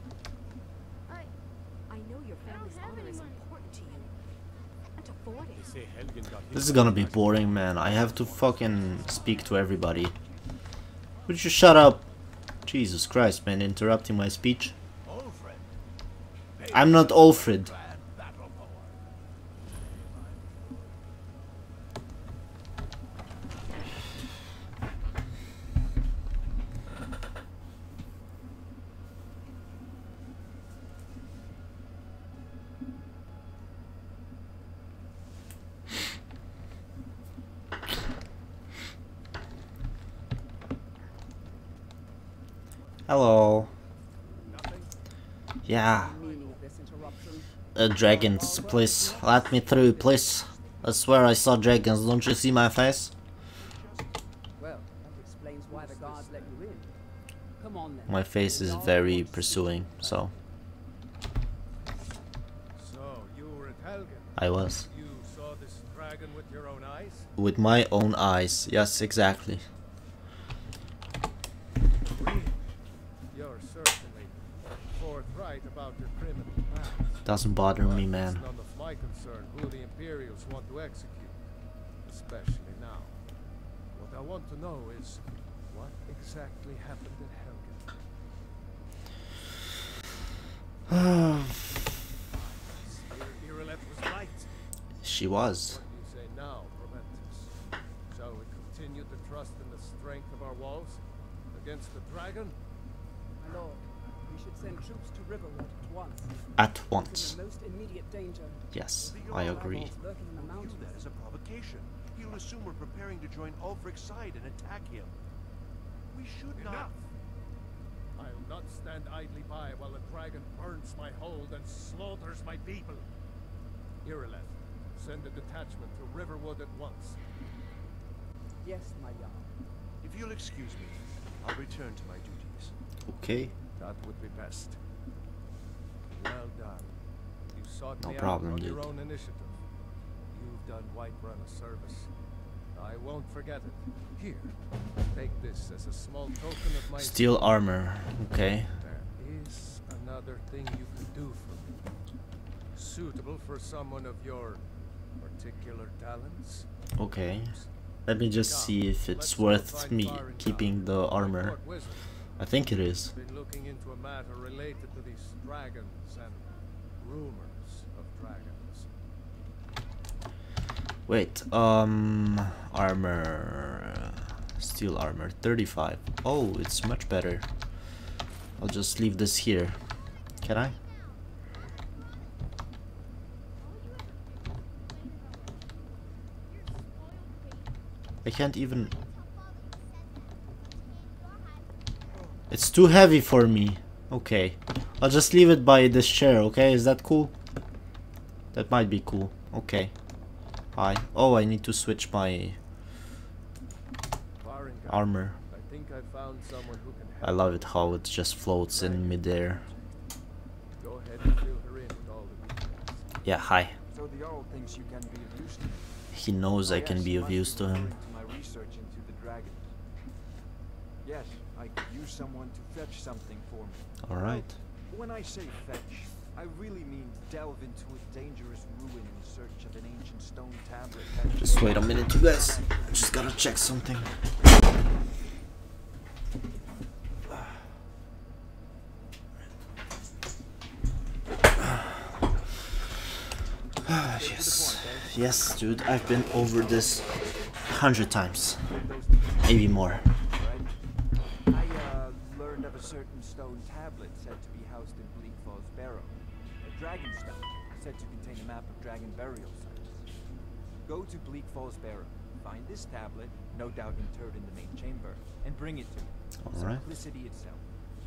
Speaker 4: I know your family's honor is important to you. Can't afford it.
Speaker 2: Say Helgen got
Speaker 1: This is gonna be boring, man. I have to fucking speak to everybody. Would you shut up? Jesus Christ, man, interrupting my speech. I'm not Alfred. Hello. Yeah. Dragons, please. Let me through, please. I swear I saw dragons. Don't you see my face?
Speaker 8: Well, that explains why the guards let you in. Come on then.
Speaker 1: My face is very pursuing, so
Speaker 2: So, you were at Helgen.
Speaker 1: I was.
Speaker 2: You saw this dragon with your own eyes?
Speaker 1: With my own eyes. Yes, exactly.
Speaker 2: You're certainly forthright about your criminal past.
Speaker 1: Doesn't bother me, man.
Speaker 2: It's none of my concern who the Imperials want to execute, especially now. What I want to know is what exactly happened at Helgen. Irileth was right.
Speaker 1: She was.
Speaker 2: What do you say now, Prometheus? Shall we continue to trust in the strength of our walls against the dragon?
Speaker 8: My lord, we should send troops to Riverwood at once.
Speaker 1: At
Speaker 8: It's
Speaker 1: once.
Speaker 8: in the most immediate danger.
Speaker 1: Yes, I agree.
Speaker 8: Rebels lurking in the
Speaker 3: View
Speaker 8: mountains.
Speaker 3: that as a provocation. He'll assume we're preparing to join Ulfric's side and attack him. We should not.
Speaker 2: I'll not stand idly by while the dragon burns my hold and slaughters my people. Irileth, send a detachment to Riverwood at once.
Speaker 8: Yes, my Jarl.
Speaker 3: If you'll excuse me, I'll return to my duties.
Speaker 1: Okay.
Speaker 2: That would be best. Well done. You sought
Speaker 1: No
Speaker 2: me
Speaker 1: problem,
Speaker 2: out on your
Speaker 1: dude.
Speaker 2: own initiative. You've done Whiterun a service. I won't forget it. Here, take this as a small token of my
Speaker 1: Steel armor. Okay.
Speaker 2: There is another thing you can do for me. Suitable for someone of your particular talents.
Speaker 1: Okay. Let me just see if it's worth me keeping the armor. I think it is.
Speaker 2: Been looking into a matter related to these dragons and rumors of dragons.
Speaker 1: Wait, armor, steel armor, 35. Oh, it's much better. I'll just leave this here. Can I? I can't even... It's too heavy for me. Okay. I'll just leave it by this chair, okay? Is that cool? That might be cool. Okay. Hi. Oh, I need to switch my
Speaker 2: Farengar,
Speaker 1: armor.
Speaker 2: I think I found someone who can
Speaker 1: I
Speaker 2: help.
Speaker 1: love it how it just floats in midair.
Speaker 2: Go ahead and fill her in with all the details.
Speaker 1: Yeah, hi.
Speaker 9: So the Jarl thinks you can be of use to him.
Speaker 1: He knows I can be of use to him.
Speaker 9: To my research into the dragons. Yes, I could use someone to fetch something for me.
Speaker 1: Alright.
Speaker 9: When I say fetch, I really mean delve into a dangerous ruin in search of an ancient stone tablet. that-
Speaker 1: Just wait a minute, you guys. Just gotta check something. Yes. Yes, dude, I've been over this 100 times. Maybe more.
Speaker 9: I learned of a certain stone tablet said to be housed in Bleak Falls Barrow. A dragon stone said to contain a map of dragon burial sites. Go to Bleak Falls Barrow, find this tablet, no doubt interred in the main chamber, and bring it to me.
Speaker 1: All right.
Speaker 9: Simplicity itself.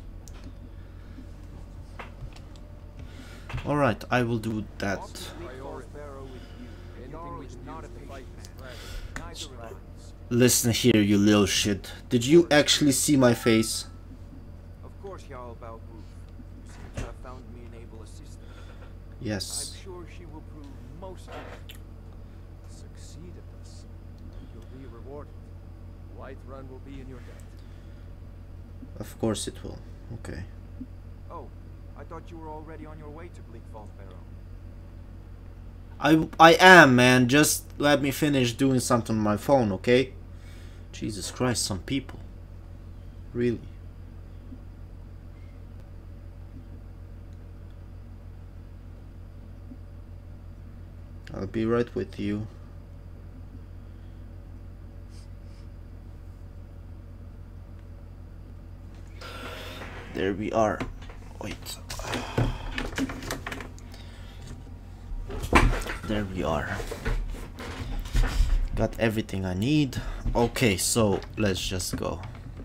Speaker 1: Alright, I will do that.
Speaker 9: Bleak Falls Barrow with you. Jarl is not a patient man. Neither am I.
Speaker 1: Listen here, you little shit. Did you actually see my face?
Speaker 9: Of course, Jarl Balgruuf. You seem to have found me an able assistant.
Speaker 1: Yes.
Speaker 9: I'm sure she will prove most useful.
Speaker 2: Succeed at this. You'll be rewarded. Whiterun will be in your debt.
Speaker 1: Of course it will. Okay.
Speaker 9: Oh, I thought you were already on your way to Bleak Falls Barrow.
Speaker 1: I am, man. Just let me finish doing something on my phone, okay? Jesus Christ, some people. Really. I'll be right with you. There we are. Wait. There we are. Got everything I need. Okay, so let's just go.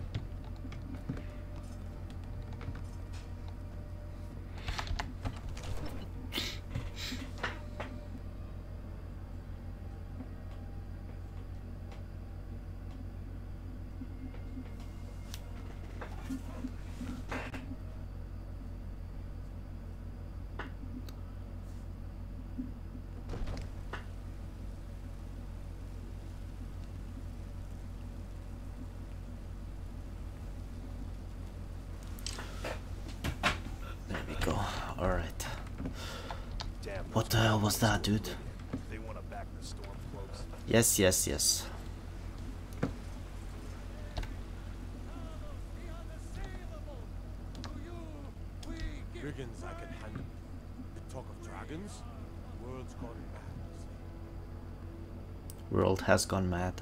Speaker 1: Alright. What the hell was that, dude?
Speaker 3: They want to back the storm cloaks.
Speaker 1: Yes, yes, yes.
Speaker 2: Brigands I can handle. The talk of dragons? World's gone mad.
Speaker 1: World has gone mad.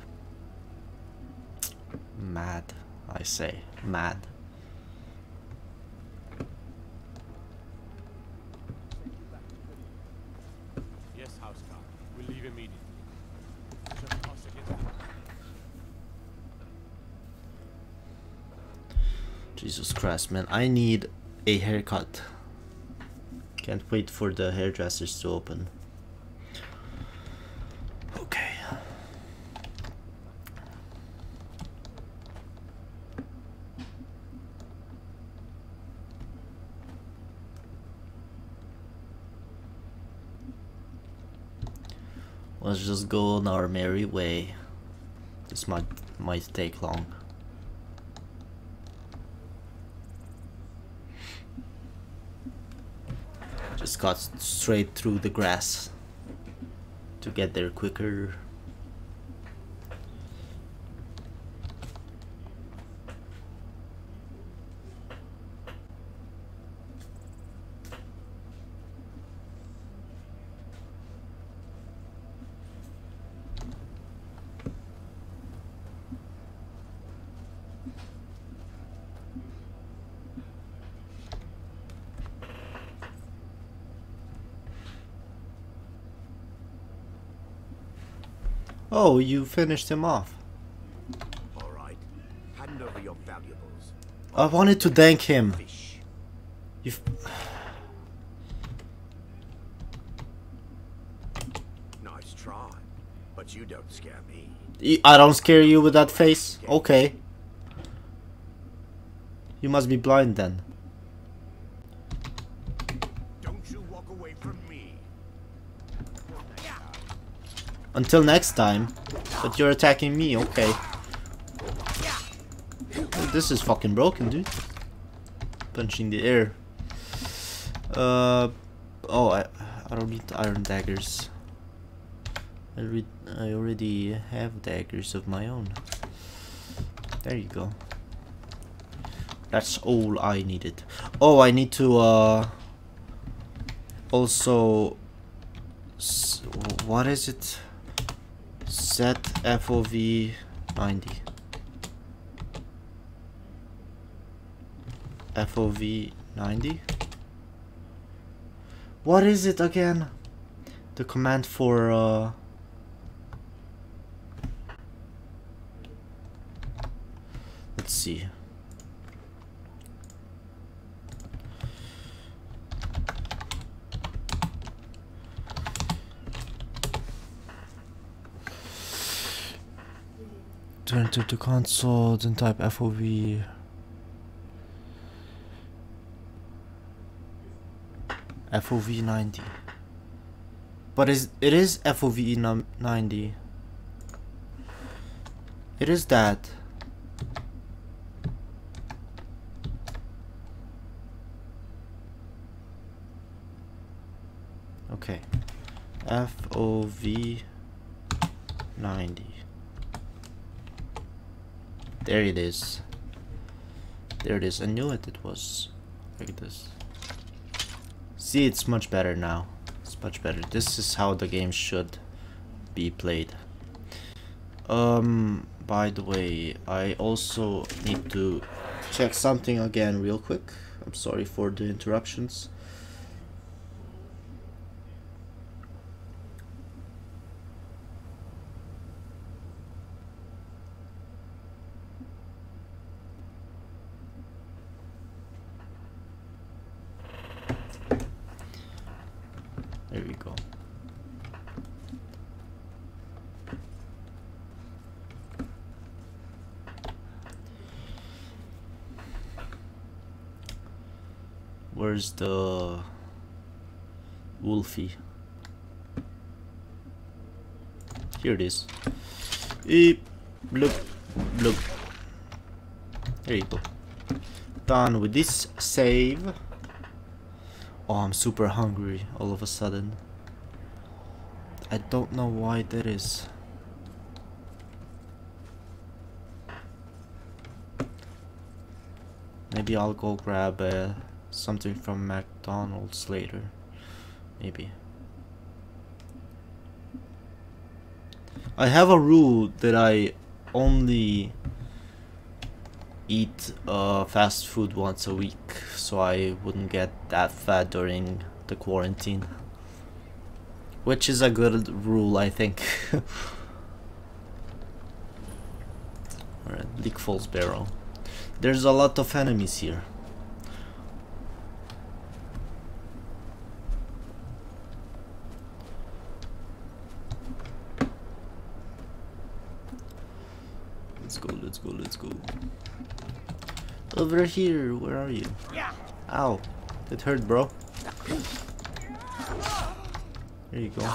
Speaker 1: Mad, I say. Mad.
Speaker 2: Yes, Housecarl. We'll leave immediately. Just us against them.
Speaker 1: Jesus Christ, man. I need a haircut. Can't wait for the hairdressers to open. Okay. Let's just go on our merry way. This might take long. Just got straight through the grass to get there quicker. Oh, you finished him off.
Speaker 5: All right. Hand over your valuables.
Speaker 1: I wanted to thank him.
Speaker 5: Fish.
Speaker 1: You've...
Speaker 5: Nice try, but you don't scare me.
Speaker 1: I don't scare you with that face? Okay. You must be blind then.
Speaker 5: Don't you walk away from me.
Speaker 1: Until next time. But you're attacking me, okay. Oh, this is fucking broken, dude. Punching the air. Oh, I don't need iron daggers. I already have daggers of my own. There you go. That's all I needed. Oh, I need to also What is it? Set FOV 90. FOV 90? What is it again? The command for let's see. Turn to the console, then type FOV. FOV 90. But it is FOV 90. It is that. Okay. FOV 90. There it is. There it is. I knew it was like this. See, it's much better now. It's much better. This is how the game should be played. By the way, I also need to check something again real quick. I'm sorry for the interruptions. There we go. Where's the Wolfie? Here it is. Eep, bloop, bloop. There you go. Done with this save. Oh, I'm super hungry all of a sudden. I don't know why that is. Maybe I'll go grab something from McDonald's later. Maybe. I have a rule that I only eat fast food once a week, so I wouldn't get that fat during the quarantine, which is a good rule, I think. Alright, Bleak Falls Barrow. There's a lot of enemies here. Let's go, let's go, let's go. Over here, where are you? Ow, that hurt, bro. There you go.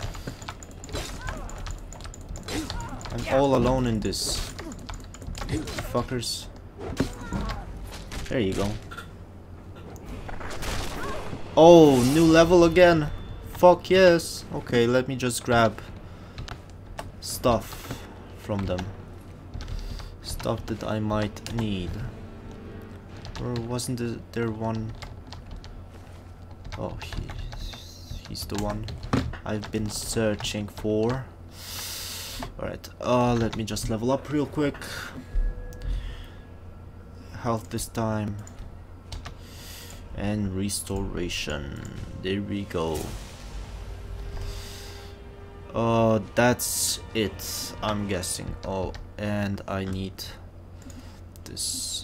Speaker 1: I'm all alone in this. Fuckers. There you go. Oh, new level again. Fuck yes. Okay, let me just grab stuff from them. Stuff that I might need. Or wasn't there one? Oh, he's the one I've been searching for. Alright, let me just level up real quick. Health this time. And restoration. There we go. That's it, I'm guessing. Oh, and I need this.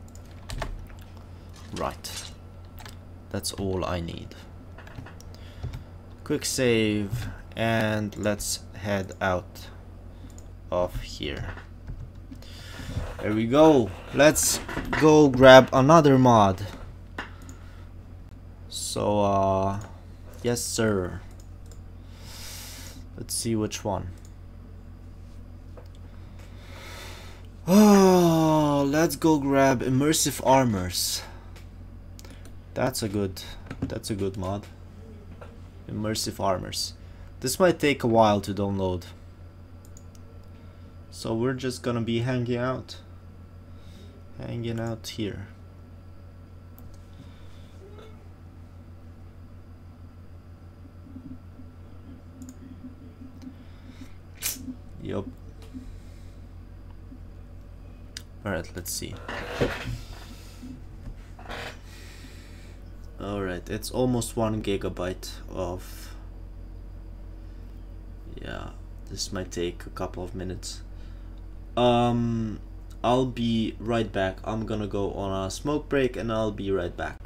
Speaker 1: Right. That's all I need. Quick save, and let's head out of here. There we go. Let's go grab another mod. So, yes sir. Let's see which one. Oh, let's go grab Immersive Armors. That's a good mod. Immersive Armors. This might take a while to download. So we're just gonna be hanging out here. Alright, let's see. Alright, it's almost 1 gigabyte of... Yeah, this might take a couple of minutes. I'll be right back. I'm gonna go on a smoke break and I'll be right back.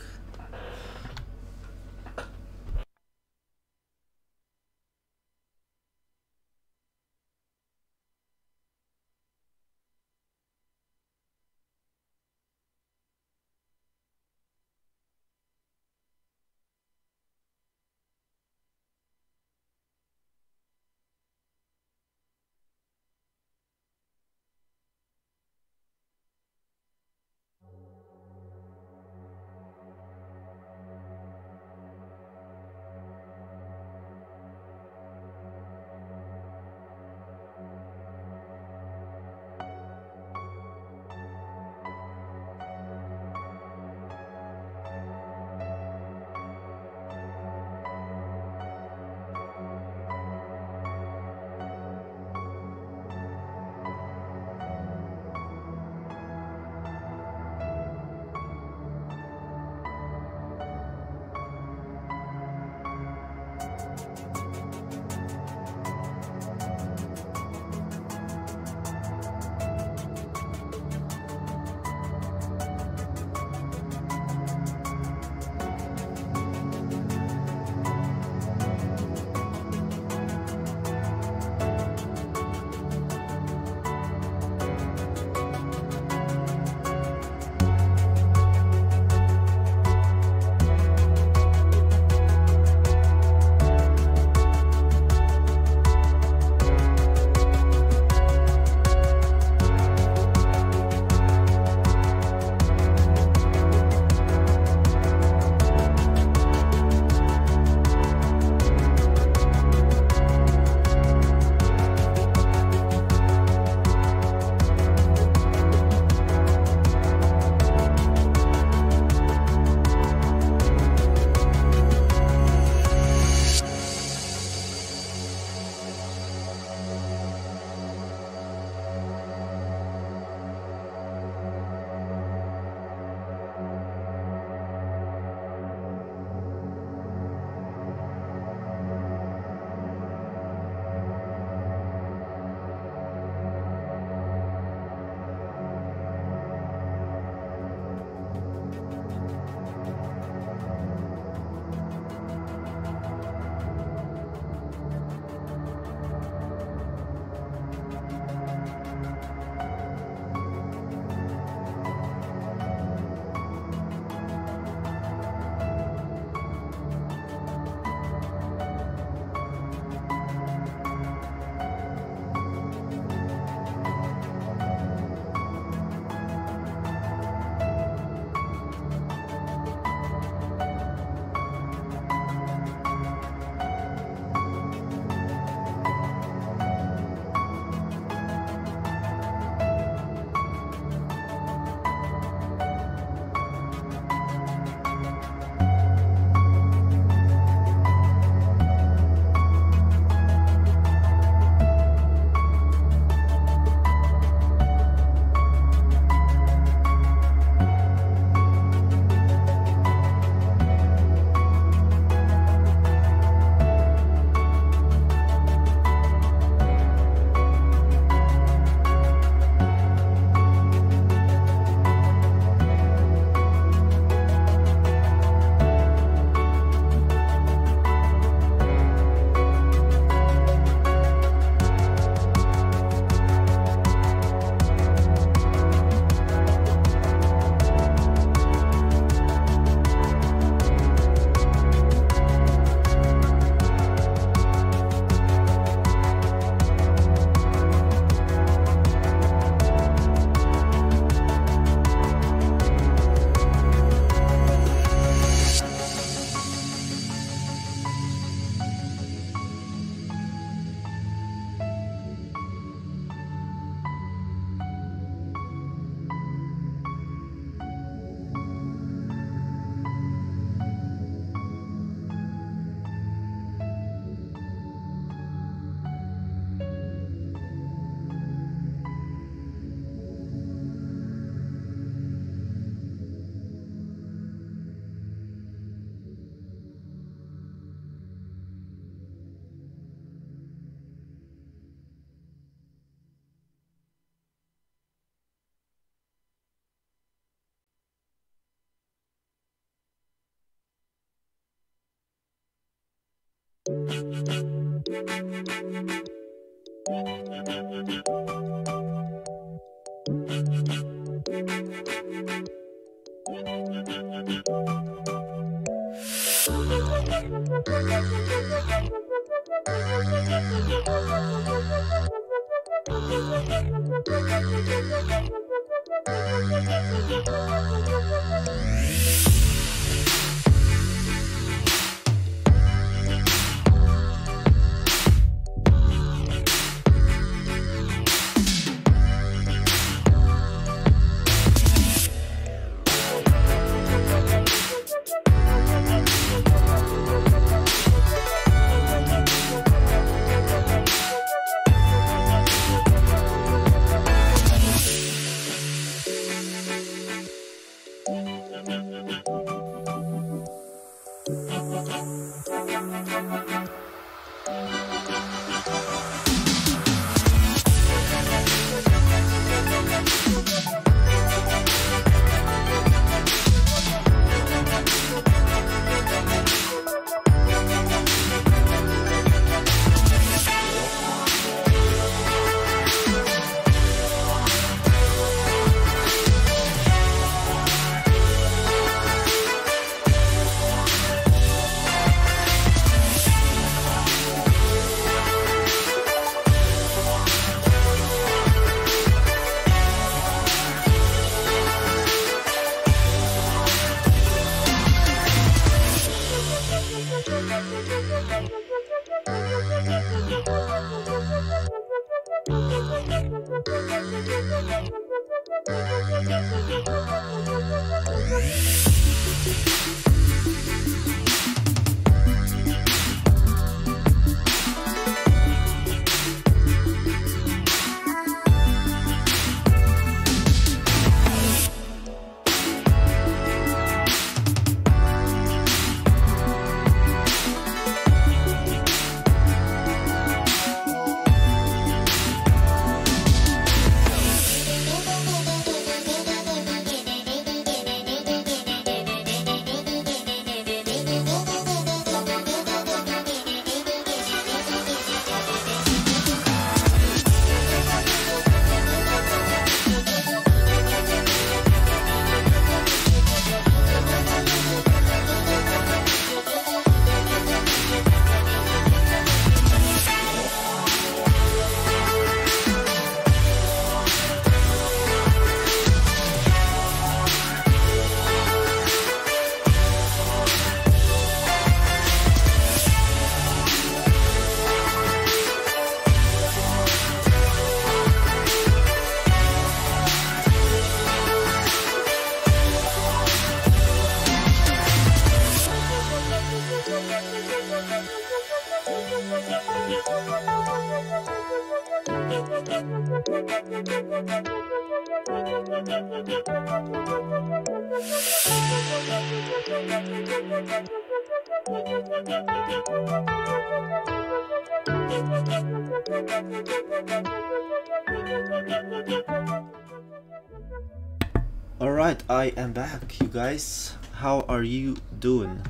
Speaker 1: Alright, I am back, you guys. How are you doing?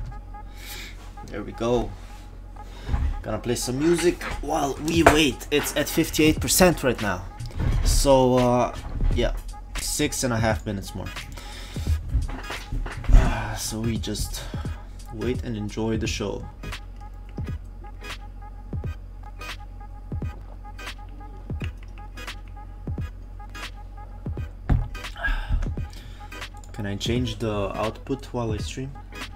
Speaker 1: There we go. Gonna play some music while we wait. It's at 58% right now. So, yeah, 6.5 minutes more. So we just wait and enjoy the show. Can I change the output while I stream?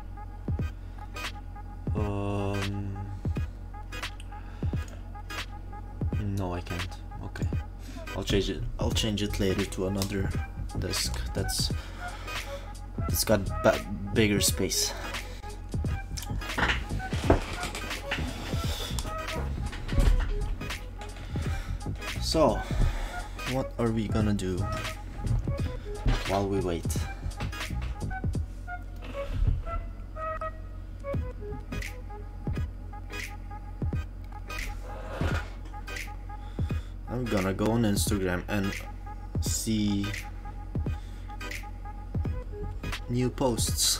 Speaker 1: No, I can't. Okay, I'll change it. I'll change it later to another disk that's got bigger space. So, what are we gonna do while we wait? I'm gonna go on Instagram and see new posts.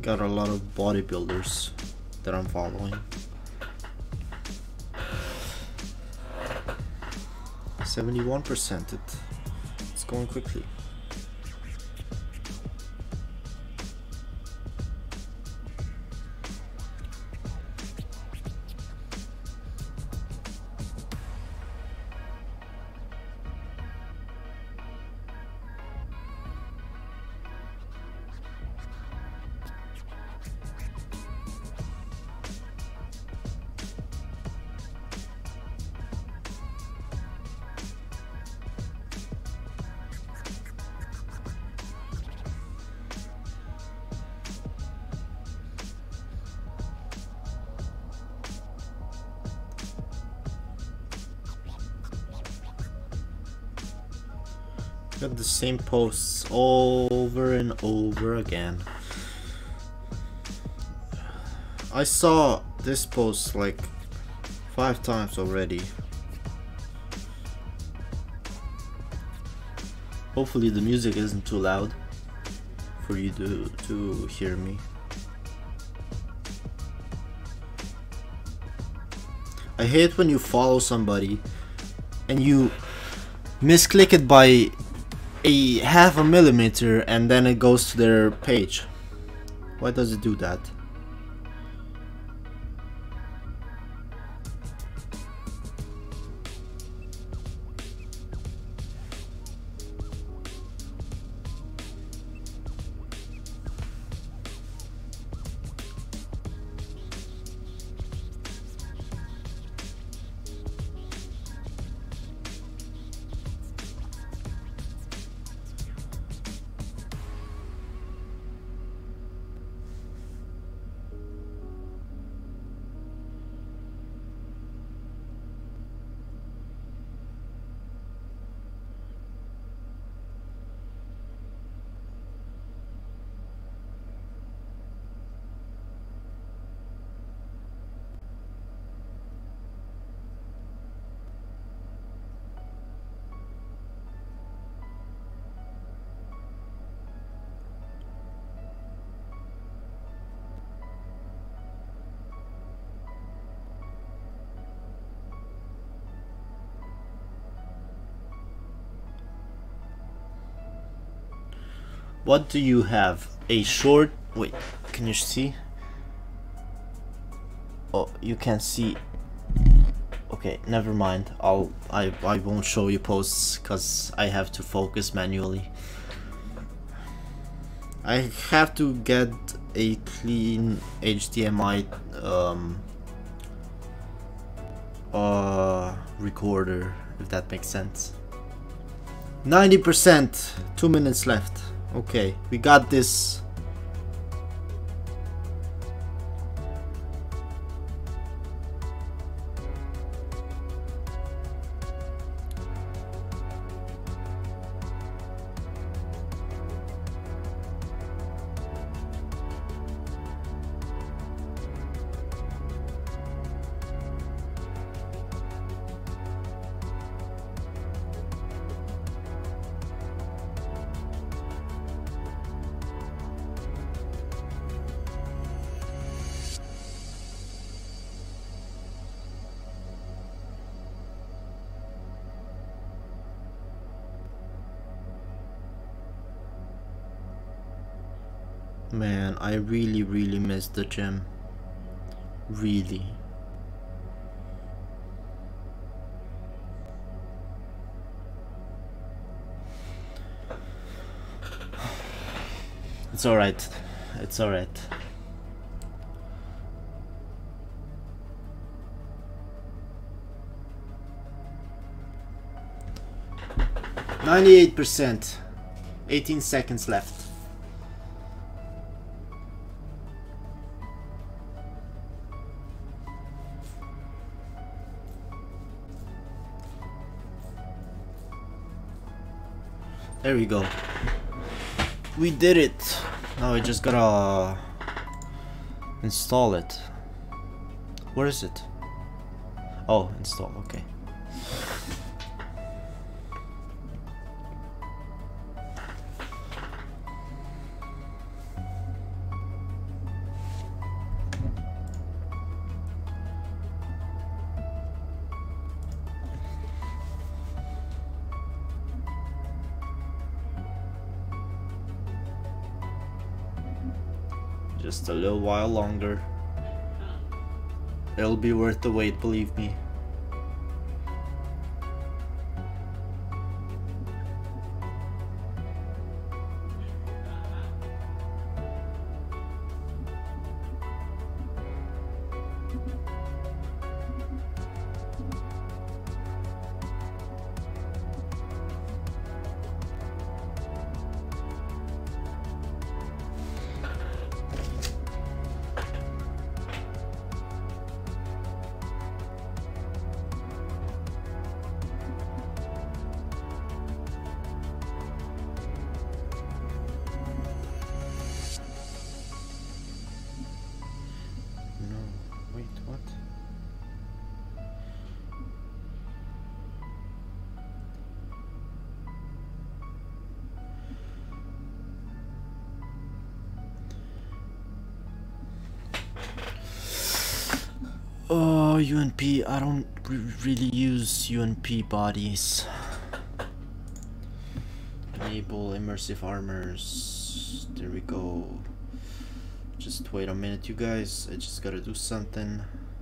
Speaker 1: got a lot of bodybuilders that I'm following. 71%. It's going quickly. Got the same posts over and over again. I saw this post like 5 times already. Hopefully the music isn't too loud for you to hear me. I hate when you follow somebody and you misclick it by a half a millimeter and then it goes to their page. Why does it do that? What do you have? A short... Wait, can you see? Oh, you can't see. Okay, never mind. I won't show you posts because I have to focus manually. I have to get a clean HDMI recorder, if that makes sense. 90%, 2 minutes left. Okay, we got this. Man, I really miss the gym. Really. It's alright. It's alright. %. 18 seconds left. There we go. We did it. Now I just gotta install it. Where is it? Oh, install, okay. Just a little while longer. It'll be worth the wait, believe me. Oh, UNP, I don't really use UNP bodies. Enable immersive armors. There we go. Just wait a minute, you guys. I just gotta do something.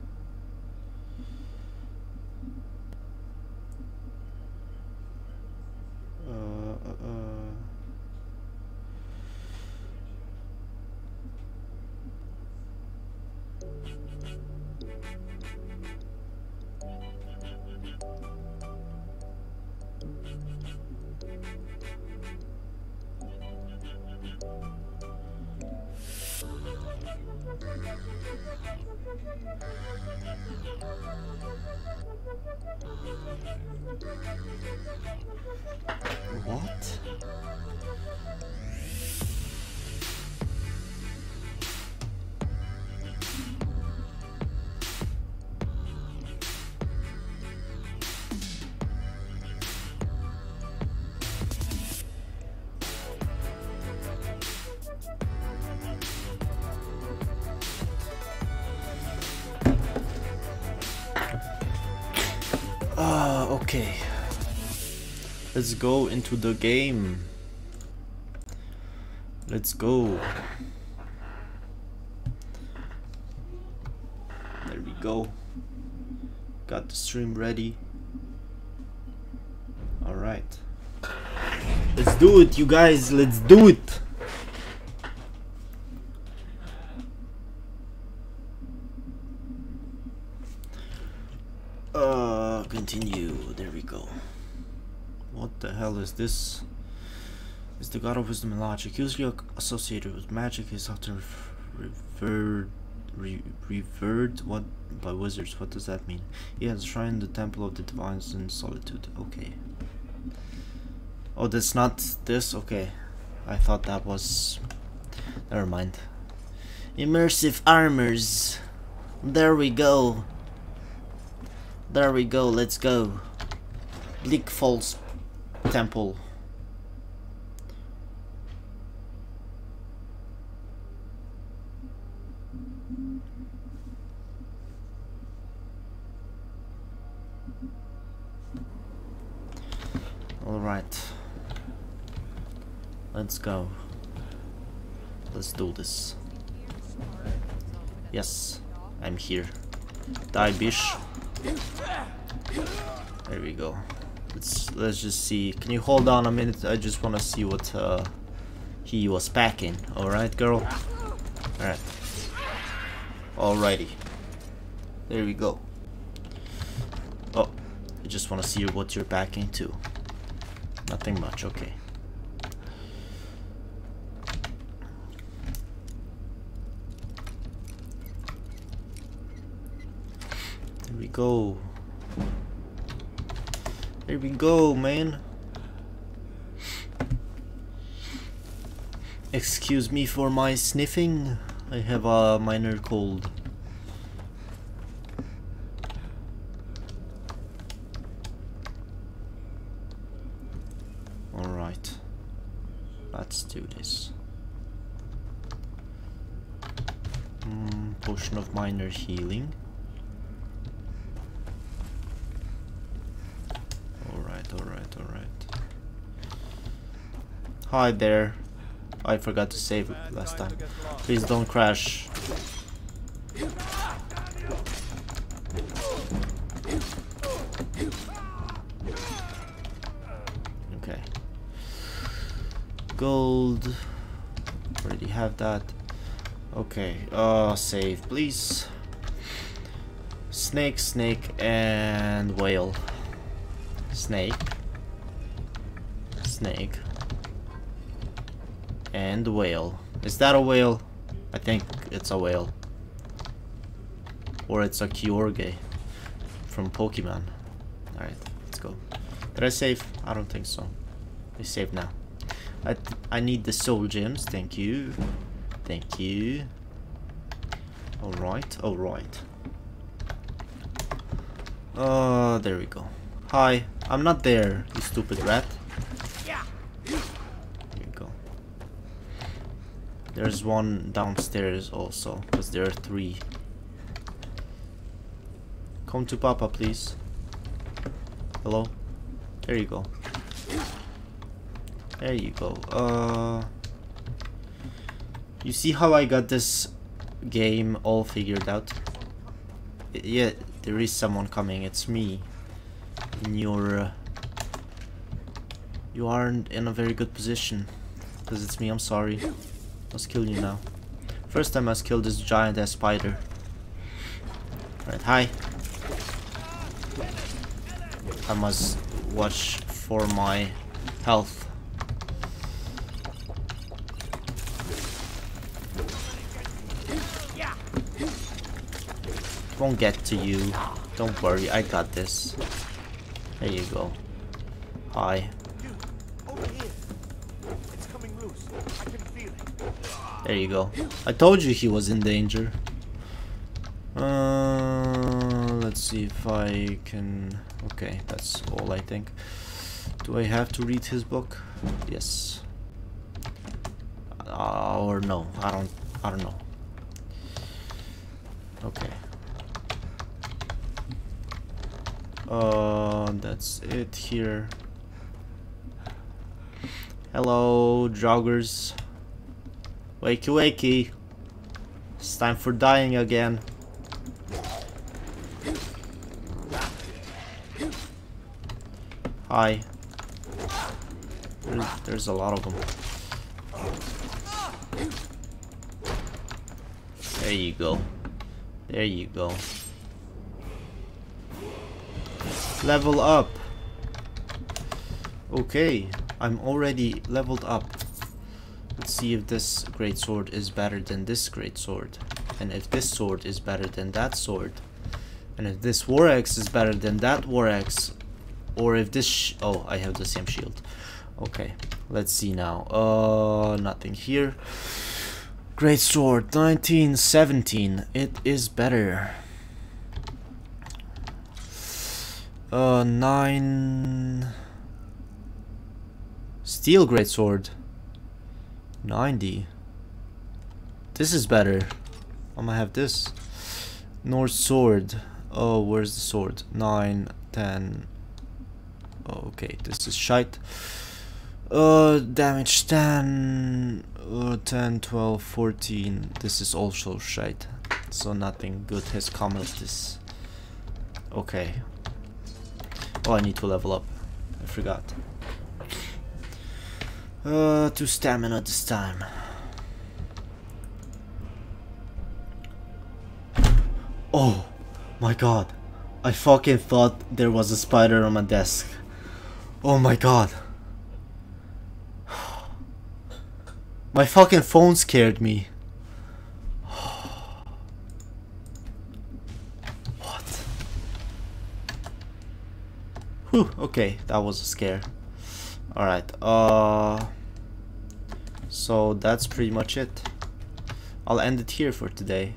Speaker 1: What? Okay. Let's go into the game. Let's go. There we go. Got the stream ready. Alright. Let's do it, you guys. Let's do it. Continue. There we go. What the hell is this? Is the god of wisdom and logic usually associated with magic is often revered what by wizards. What does that mean? He has shrine the temple of the divines in solitude. Okay. Oh, that's not this? Okay. I thought that was... Never mind. Immersive armors. There we go. There we go, let's go. Bleak Falls Temple. Alright. Let's go. Let's do this. Yes, I'm here. Die, bish. There we go. Let's just see. Can you hold on a minute? I just want to see what he was packing. All right, girl. All right. Alrighty. There we go. Oh, I just want to see what you're packing too. Nothing much. Okay. There we go. There we go, man. Excuse me for my sniffing. I have a minor cold. Alright. Let's do this. Potion of minor healing. Alright. Hi there. I forgot to save it last time. Please don't crash. Okay. Gold. Already have that. Okay. Save, please. Snake, snake, and whale. Snake. Snake. And whale. Is that a whale? I think it's a whale. Or it's a Kyogre from Pokemon. Alright, let's go. Did I save? I don't think so. I saved now. I need the soul gems. Thank you. Thank you. Alright, alright. There we go. Hi. I'm not there, you stupid rat. Here you go. There's one downstairs also, because there are 3. Come to Papa, please. Hello? There you go. There you go. You see how I got this game all figured out? Yeah, there is someone coming. It's me. And you aren't in a very good position. Because it's me, I'm sorry. Must kill you now. First time I must kill this giant ass spider. Alright, hi. I must watch for my health. Won't get to you. Don't worry, I got this. There you go. Hi.
Speaker 3: Over here. It's coming loose. I can feel it.
Speaker 1: There you go. I told you he was in danger. Let's see if I can... Okay, that's all I think. Do I have to read his book? Yes. Or no, I don't know. Okay. That's it here. Hello, joggers. Wakey wakey. It's time for dying again. Hi. There's a lot of them. There you go. There you go. Level up. Okay, I'm already leveled up. Let's see if this great sword is better than this great sword, and if this sword is better than that sword, and if this war axe is better than that war axe, or if this oh, I have the same shield. Okay, let's see now. Nothing here. Great sword 1917. It is better. 9 steel great sword 90. This is better. I'm gonna have this. North sword. Oh, where's the sword? 9, 10. Oh, okay, this is shite. Damage 10, 10, 12, 14. This is also shite. So nothing good has come of this. Okay. Oh, I need to level up. I forgot. 2 stamina this time. Oh my god. I fucking thought there was a spider on my desk. Oh my god. My fucking phone scared me. What? Whew, okay, that was a scare. Alright, so that's pretty much it. I'll end it here for today.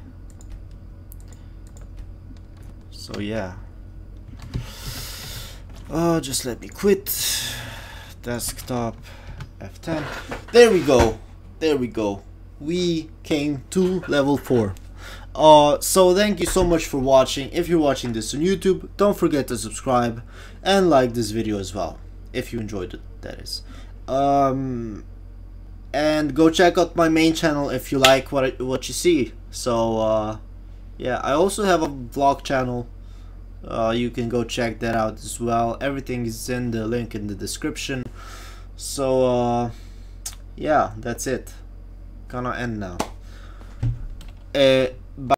Speaker 1: So yeah. Just let me quit. Desktop F10. There we go. There we go. We came to level 4. So thank you so much for watching. If you're watching this on YouTube, don't forget to subscribe and like this video as well. If you enjoyed it, that is. and go check out my main channel if you like what you see. So yeah, I also have a vlog channel. You can go check that out as well. Everything is in the link in the description. So yeah, that's it. Gonna end now.